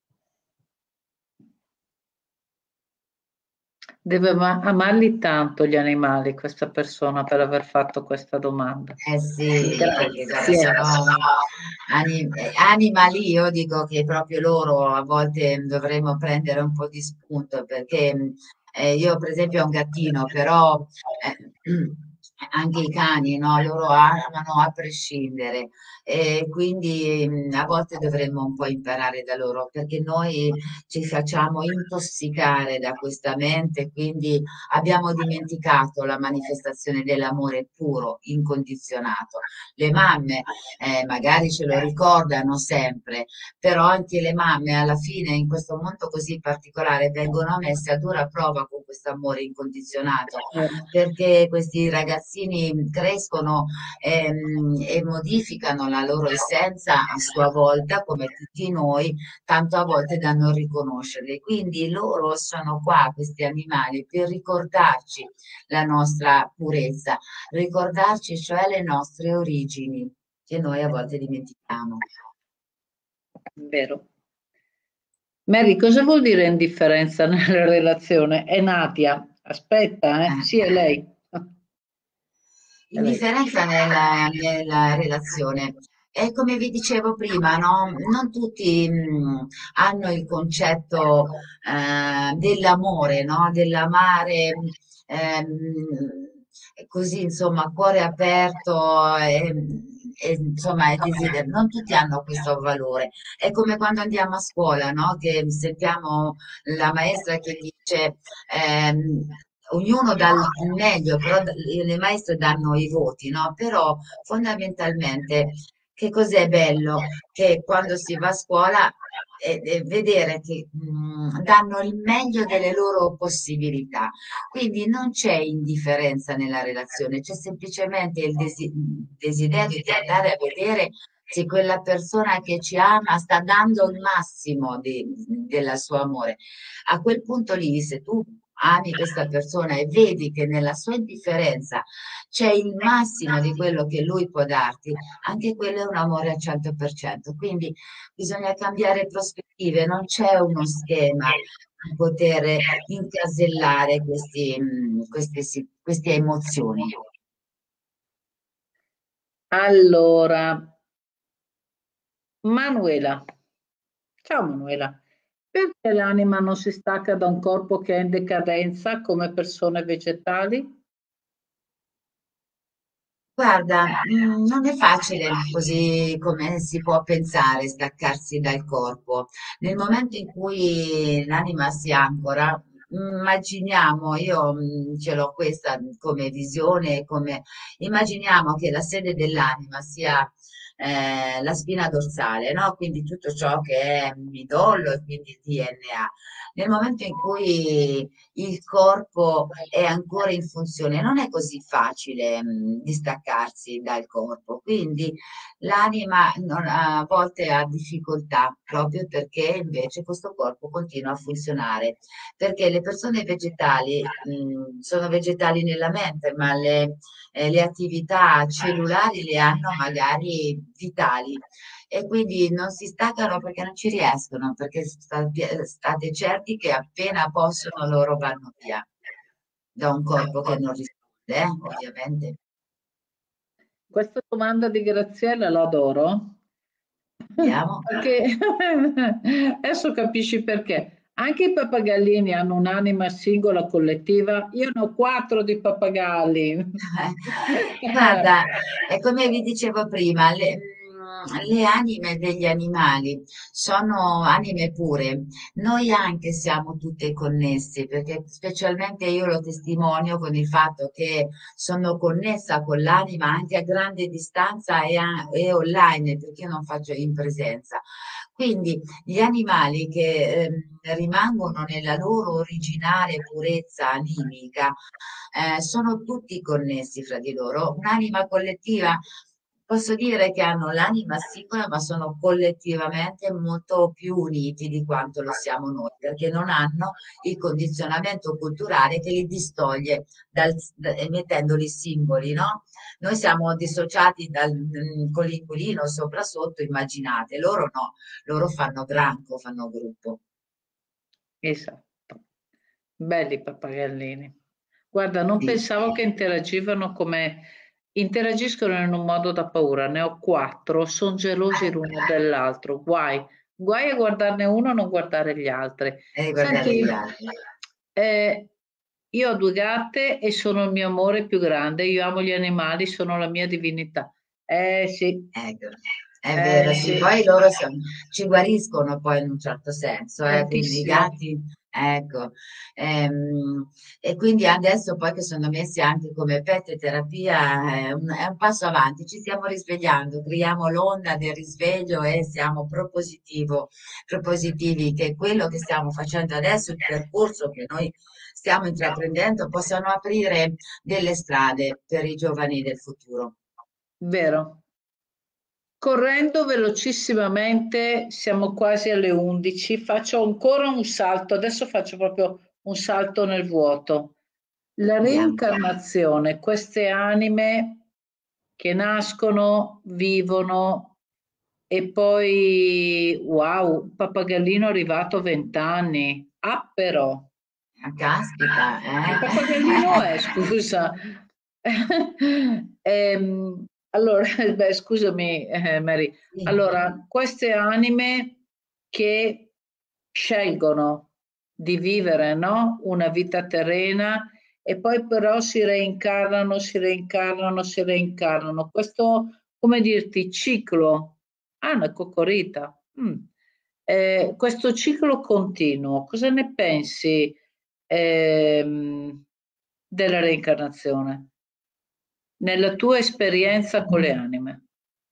Deve ama- amarli tanto gli animali, questa persona, per aver fatto questa domanda. Eh sì, perché guarda, Grazie. sono ani- eh, animali, io dico che proprio loro a volte dovremmo prendere un po' di spunto, perché mh, eh, io per esempio ho un gattino, però eh, anche i cani, no? Loro amano a prescindere e quindi mh, a volte dovremmo un po' imparare da loro, perché noi ci facciamo intossicare da questa mente, quindi abbiamo dimenticato la manifestazione dell'amore puro, incondizionato. Le mamme eh, magari ce lo ricordano sempre, però anche le mamme alla fine in questo mondo così particolare vengono messe a dura prova con questo amore incondizionato, perché questi ragazzini crescono ehm, e modificano la loro essenza a sua volta, come tutti noi, tanto a volte da non riconoscerli. Quindi loro sono qua, questi animali, per ricordarci la nostra purezza, ricordarci cioè le nostre origini, che noi a volte dimentichiamo. Vero. Mary, cosa vuol dire indifferenza nella relazione? È Nadia. Aspetta, eh? Sì, è Eh. lei. È lei. Indifferenza nella, nella relazione. E come vi dicevo prima, no? Non tutti mh, hanno il concetto eh, dell'amore, no? Dell'amare ehm, così, insomma, a cuore aperto. ehm, e, insomma, è desiderio. Non tutti hanno questo valore. È come quando andiamo a scuola, no? Che sentiamo la maestra che dice ehm, ognuno dà il meglio, però d- le maestre danno i voti, no? Però fondamentalmente che cos'è bello? Che quando si va a scuola e, e vedere che mh, danno il meglio delle loro possibilità. Quindi non c'è indifferenza nella relazione, c'è semplicemente il desi- desiderio di andare a vedere se quella persona che ci ama sta dando il massimo di- del suo amore. A quel punto lì, se tu ami questa persona e vedi che nella sua indifferenza c'è il massimo di quello che lui può darti, anche quello è un amore al cento per cento. Quindi bisogna cambiare prospettive, non c'è uno schema per poter incasellare questi, mh, queste, si- queste emozioni. Allora, Manuela, ciao Manuela, perché l'anima non si stacca da un corpo che è in decadenza come persone vegetali? Guarda, mh, non è facile così come si può pensare staccarsi dal corpo. Nel momento in cui l'anima si ancora, immaginiamo, io mh, ce l'ho questa come visione, come immaginiamo che la sede dell'anima sia eh, la spina dorsale, no? Quindi tutto ciò che è midollo e quindi il D N A. Nel momento in cui il corpo è ancora in funzione, non è così facile mh, distaccarsi dal corpo, quindi l'anima non- a volte ha difficoltà proprio perché invece questo corpo continua a funzionare, perché le persone vegetali mh, sono vegetali nella mente, ma le, eh, le attività cellulari le hanno magari vitali e quindi non si staccano perché non ci riescono, perché sta- state certi che appena possono loro vanno via da un corpo che non risponde, eh, ovviamente. Questa domanda di Graziella l'adoro, Vediamo. perché adesso capisci perché. Anche i pappagallini hanno un'anima singola collettiva. Io ne ho quattro di pappagalli. Guarda, è come vi dicevo prima, le, mm, le anime degli animali sono anime pure. Noi anche siamo tutte connesse, perché specialmente io lo testimonio con il fatto che sono connessa con l'anima anche a grande distanza e, a- e online, perché io non faccio in presenza. Quindi gli animali che ehm, rimangono nella loro originale purezza animica eh, sono tutti connessi fra di loro. Un'anima collettiva, posso dire che hanno l'anima singola, ma sono collettivamente molto più uniti di quanto lo siamo noi, perché non hanno il condizionamento culturale che li distoglie dal, da- mettendoli singoli, no? Noi siamo dissociati dal, mm, con l'inquilino sopra sotto, immaginate, loro no, loro fanno branco, fanno gruppo. Esatto, belli pappagallini. Guarda, non Sì. pensavo che interagivano come interagiscono in un modo da paura. Ne ho quattro, sono gelosi l'uno dell'altro. Guai, guai a guardarne uno, non guardare gli altri. E riguardare Senti, gli altri. eh, io ho due gatte e sono il mio amore più grande. Io amo gli animali, sono la mia divinità. Eh sì, Ecco, è eh vero, sì, sì, poi loro son- ci guariscono poi in un certo senso, eh, quindi i tantissimo. gatti, ecco, ehm, e quindi adesso poi che sono messi anche come pet terapia è un, è un passo avanti, ci stiamo risvegliando, creiamo l'onda del risveglio e siamo propositivo, propositivi che quello che stiamo facendo adesso, il percorso che noi stiamo intraprendendo, possano aprire delle strade per i giovani del futuro. Vero. Correndo velocissimamente, siamo quasi alle undici, faccio ancora un salto, adesso faccio proprio un salto nel vuoto. La Andiamo. reincarnazione, queste anime che nascono, vivono e poi, wow, un pappagallino è arrivato a venti anni. Ah, però. Ah, caspita, Che eh? pappagallino è, scusa? Ehm, allora, beh, scusami, eh, Mary. Sì, Allora, queste anime che scelgono di vivere, no? Una vita terrena e poi però si reincarnano, si reincarnano, si reincarnano. Questo come dirti, ciclo. Ah, una coccorita. Mm. Eh, questo ciclo continuo, cosa ne pensi ehm, della reincarnazione? Nella tua esperienza con le anime?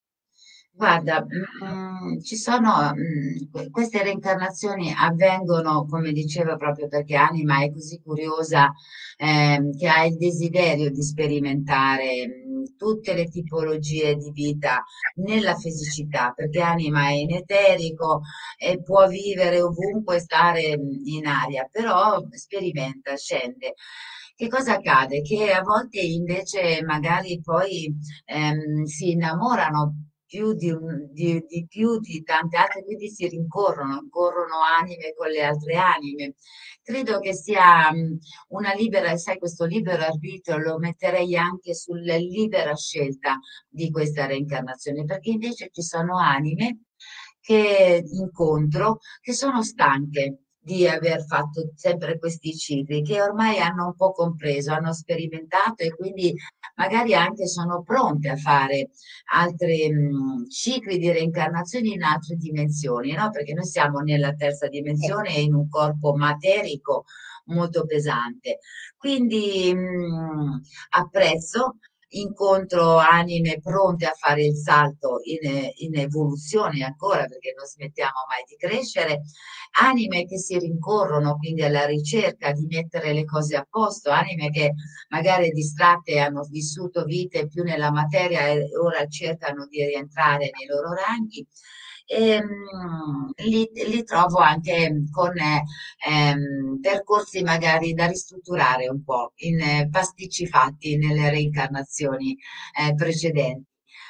Guarda, mm, ci sono, mm, que- queste reincarnazioni avvengono, come dicevo, proprio perché Anima è così curiosa, ehm, che ha il desiderio di sperimentare, mm, tutte le tipologie di vita nella fisicità, perché Anima è in eterico e può vivere ovunque, stare, mm, in aria, però sperimenta, scende. Che cosa accade? Che a volte invece magari poi ehm, si innamorano più di, un- di- di più di tante altre, quindi si rincorrono, corrono anime con le altre anime. Credo che sia mh, una libera, sai, questo libero arbitrio lo metterei anche sulla libera scelta di questa reincarnazione, perché invece ci sono anime che incontro che sono stanche di aver fatto sempre questi cicli, che ormai hanno un po' compreso, hanno sperimentato e quindi magari anche sono pronte a fare altri mh, cicli di reincarnazione in altre dimensioni, no? Perché noi siamo nella terza dimensione e in un corpo materico molto pesante. Quindi mh, apprezzo, incontro anime pronte a fare il salto in, in evoluzione ancora, perché non smettiamo mai di crescere, anime che si rincorrono quindi alla ricerca di mettere le cose a posto, anime che magari distratte hanno vissuto vite più nella materia e ora cercano di rientrare nei loro ranghi. E, mm, li, li trovo anche con eh, ehm, percorsi magari da ristrutturare un po', in eh, pasticci fatti nelle reincarnazioni eh, precedenti.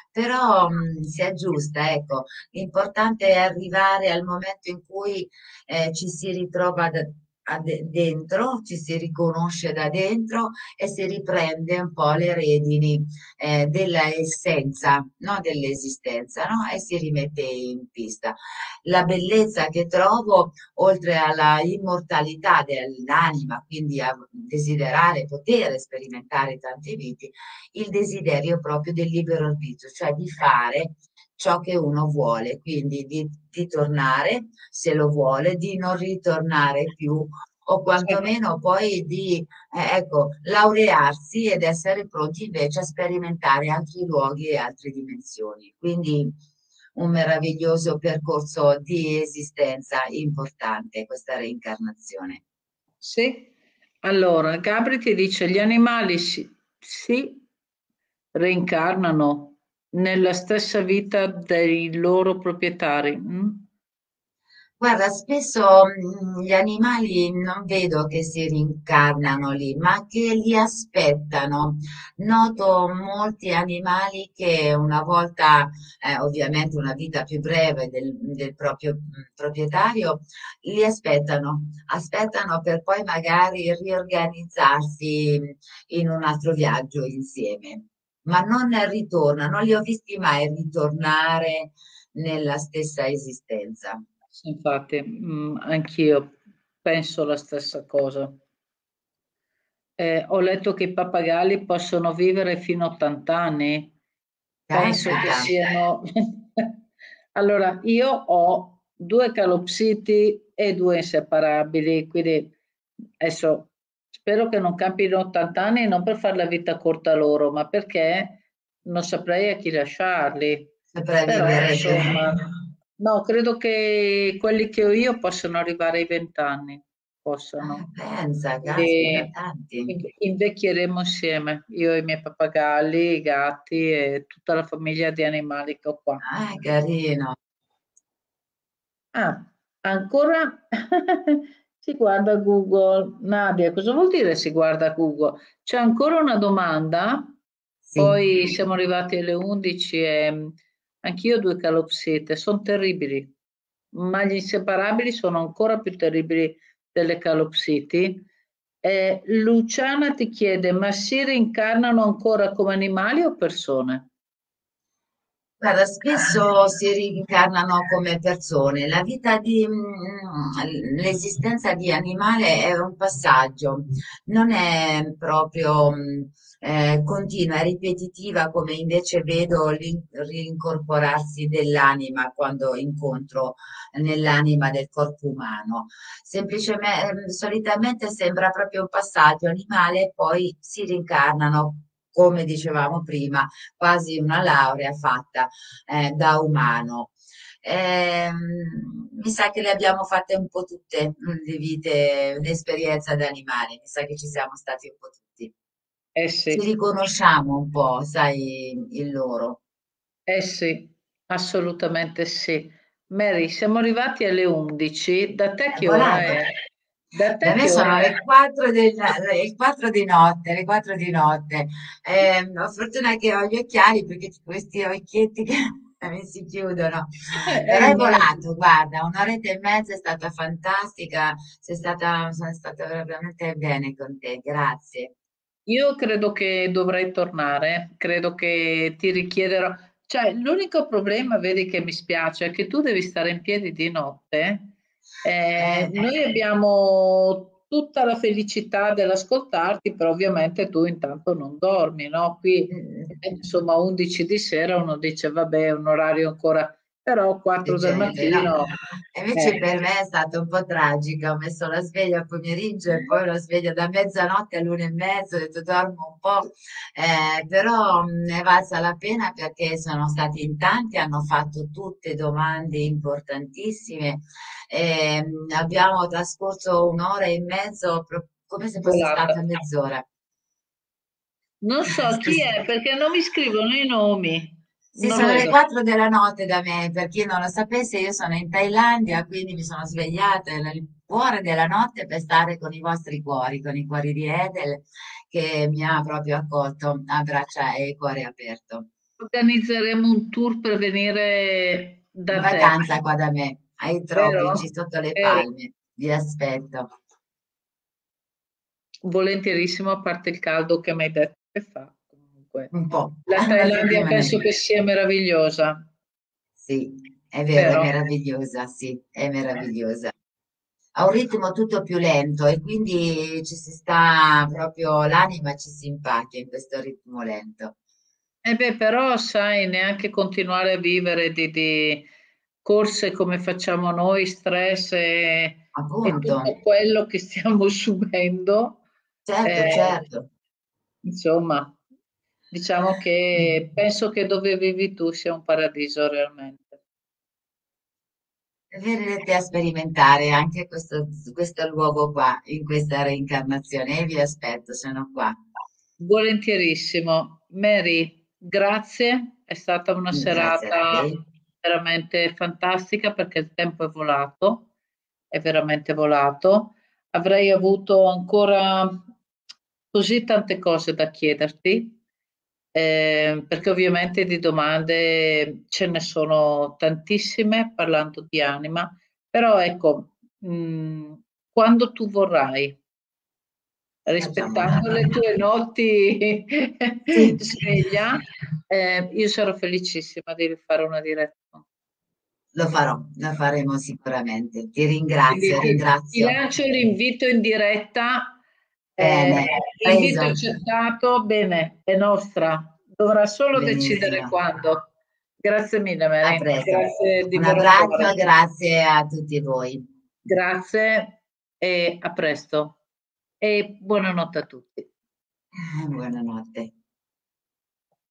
Però mh, si aggiusta, ecco, l'importante è arrivare al momento in cui eh, ci si ritrova da- a de- dentro, ci si riconosce da dentro e si riprende un po' le redini eh, della essenza, no? Dell'esistenza, no? E si rimette in pista. La bellezza che trovo, oltre alla immortalità dell'anima, quindi a desiderare, poter sperimentare tante vite, il desiderio proprio del libero arbitrio, cioè di fare ciò che uno vuole, quindi di, di tornare se lo vuole, di non ritornare più o quantomeno poi di eh, ecco, laurearsi ed essere pronti invece a sperimentare altri luoghi e altre dimensioni. Quindi un meraviglioso percorso di esistenza importante, questa reincarnazione. Sì. Allora, Gabri ti dice gli animali si, si reincarnano nella stessa vita dei loro proprietari. Mm? Guarda, spesso mm, gli animali non vedo che si rincarnano lì, ma che li aspettano. Noto molti animali che una volta, eh, ovviamente una vita più breve del, del proprio mm, proprietario, li aspettano, aspettano per poi magari riorganizzarsi in un altro viaggio insieme, ma non ritornano, non li ho visti mai ritornare nella stessa esistenza. Sì, infatti, mm, anch'io penso la stessa cosa. Eh, ho letto che i pappagalli possono vivere fino a ottanta anni. Penso che Caspita, siano... Allora, io ho due calopsiti e due inseparabili, quindi adesso spero che non campino ottanta anni, non per fare la vita corta loro, ma perché non saprei a chi lasciarli. Però, sopravviverete. insomma, no, credo che quelli che ho io possano arrivare ai venti anni, Ah, possano. pensa, caspita, Quindi tanti. inv- invecchieremo insieme, io e i miei pappagalli, i gatti e tutta la famiglia di animali che ho qua. Ah, carino. Ah, ancora si guarda Google. Nadia, cosa vuol dire si guarda Google? C'è ancora una domanda, Sì. poi siamo arrivati alle undici e mh, anch'io ho due calopsite, sono terribili, ma gli inseparabili sono ancora più terribili delle calopsiti. Eh, Luciana ti chiede, ma si rincarnano ancora come animali o persone? Guarda, spesso si rincarnano come persone. La vita di, mm, l'esistenza di animale è un passaggio, non è proprio, mm, eh, continua, è ripetitiva come invece vedo l'in- rincorporarsi dell'anima quando incontro nell'anima del corpo umano. Semplicemente, solitamente sembra proprio un passaggio animale e poi si rincarnano, come dicevamo prima, quasi una laurea fatta eh, da umano. Ehm, mi sa che le abbiamo fatte un po' tutte mm, le vite, l'esperienza da animali, mi sa che ci siamo stati un po' tutti. Eh Ci sì, riconosciamo un po', sai, in loro. eh sì, assolutamente sì. Mary, siamo arrivati alle undici. Da te È che ora volato. è? Da Da te me che ora sono è? le quattro del, le quattro di notte, le quattro di notte. Eh, ho fortuna che ho gli occhiali perché questi occhietti che mi si chiudono. Eh, eh, Però è immagino. volato, guarda, un'oretta e mezza è stata fantastica, sei stata, sono stata veramente bene con te, grazie. Io credo che dovrei tornare, credo che ti richiederò. Cioè, l'unico problema, vedi, che mi spiace è che tu devi stare in piedi di notte. Eh, Eh, noi abbiamo tutta la felicità dell'ascoltarti, però ovviamente tu intanto non dormi, no? Qui, eh, mm, insomma, undici di sera uno dice, vabbè, è un orario ancora, però quattro del decente, no? mattino. E invece eh, per me è stato un po' tragico, ho messo la sveglia al pomeriggio e poi la sveglia da mezzanotte all'una e mezzo, ho detto dormo un po', eh, però mh, ne è valsa la pena perché sono stati in tanti, hanno fatto tutte domande importantissime, e, mh, abbiamo trascorso un'ora e mezzo pro- come se fosse volata. stata mezz'ora. Non so chi è perché non mi scrivono i nomi, Sì, non lo sono le vedo. quattro della notte da me, per chi non lo sapesse, io sono in Thailandia, quindi mi sono svegliata nel cuore della notte per stare con i vostri cuori, con i cuori di Edel, che mi ha proprio accolto a braccia e cuore aperto. Organizzeremo un tour per venire In da te, vacanza qua da me, ai tropici, vero? sotto le Vero? palme, vi aspetto. Volentierissimo, a parte il caldo che mi hai detto che fa. Comunque, Un po', la una Thailandia settimana. penso che sia meravigliosa, Sì, è vero, è vero? meravigliosa, sì, è meravigliosa. Ha un ritmo tutto più lento e quindi ci si sta proprio, l'anima ci si impacchia in questo ritmo lento. E beh, però, sai, neanche continuare a vivere di, di corse come facciamo noi, stress e, e Appunto, tutto quello che stiamo subendo. certo, eh, certo. Insomma, diciamo che penso che dove vivi tu sia un paradiso realmente. Verrete a sperimentare anche questo, questo luogo qua, in questa reincarnazione e vi aspetto, sono qua. Volentierissimo. Mary, grazie, è stata una Grazie a serata te. veramente fantastica perché il tempo è volato, è veramente volato. Avrei avuto ancora così tante cose da chiederti, eh, perché ovviamente di domande ce ne sono tantissime parlando di anima, però ecco, mh, quando tu vorrai, Facciamo rispettando un'altra. le tue notti Sì, sveglia, eh, io sarò felicissima di fare una diretta. lo farò, lo faremo sicuramente. Ti Quindi ringrazio, ti, ti ringrazio. lancio l'invito in diretta, eh, Bene, invito preso. accettato, bene, è nostra, dovrà solo decidere Benissimo. quando. Grazie mille, A Mary, presto. grazie di Un vero abbraccio, cuore. grazie a tutti voi. Grazie e a presto e buonanotte a tutti. Buonanotte.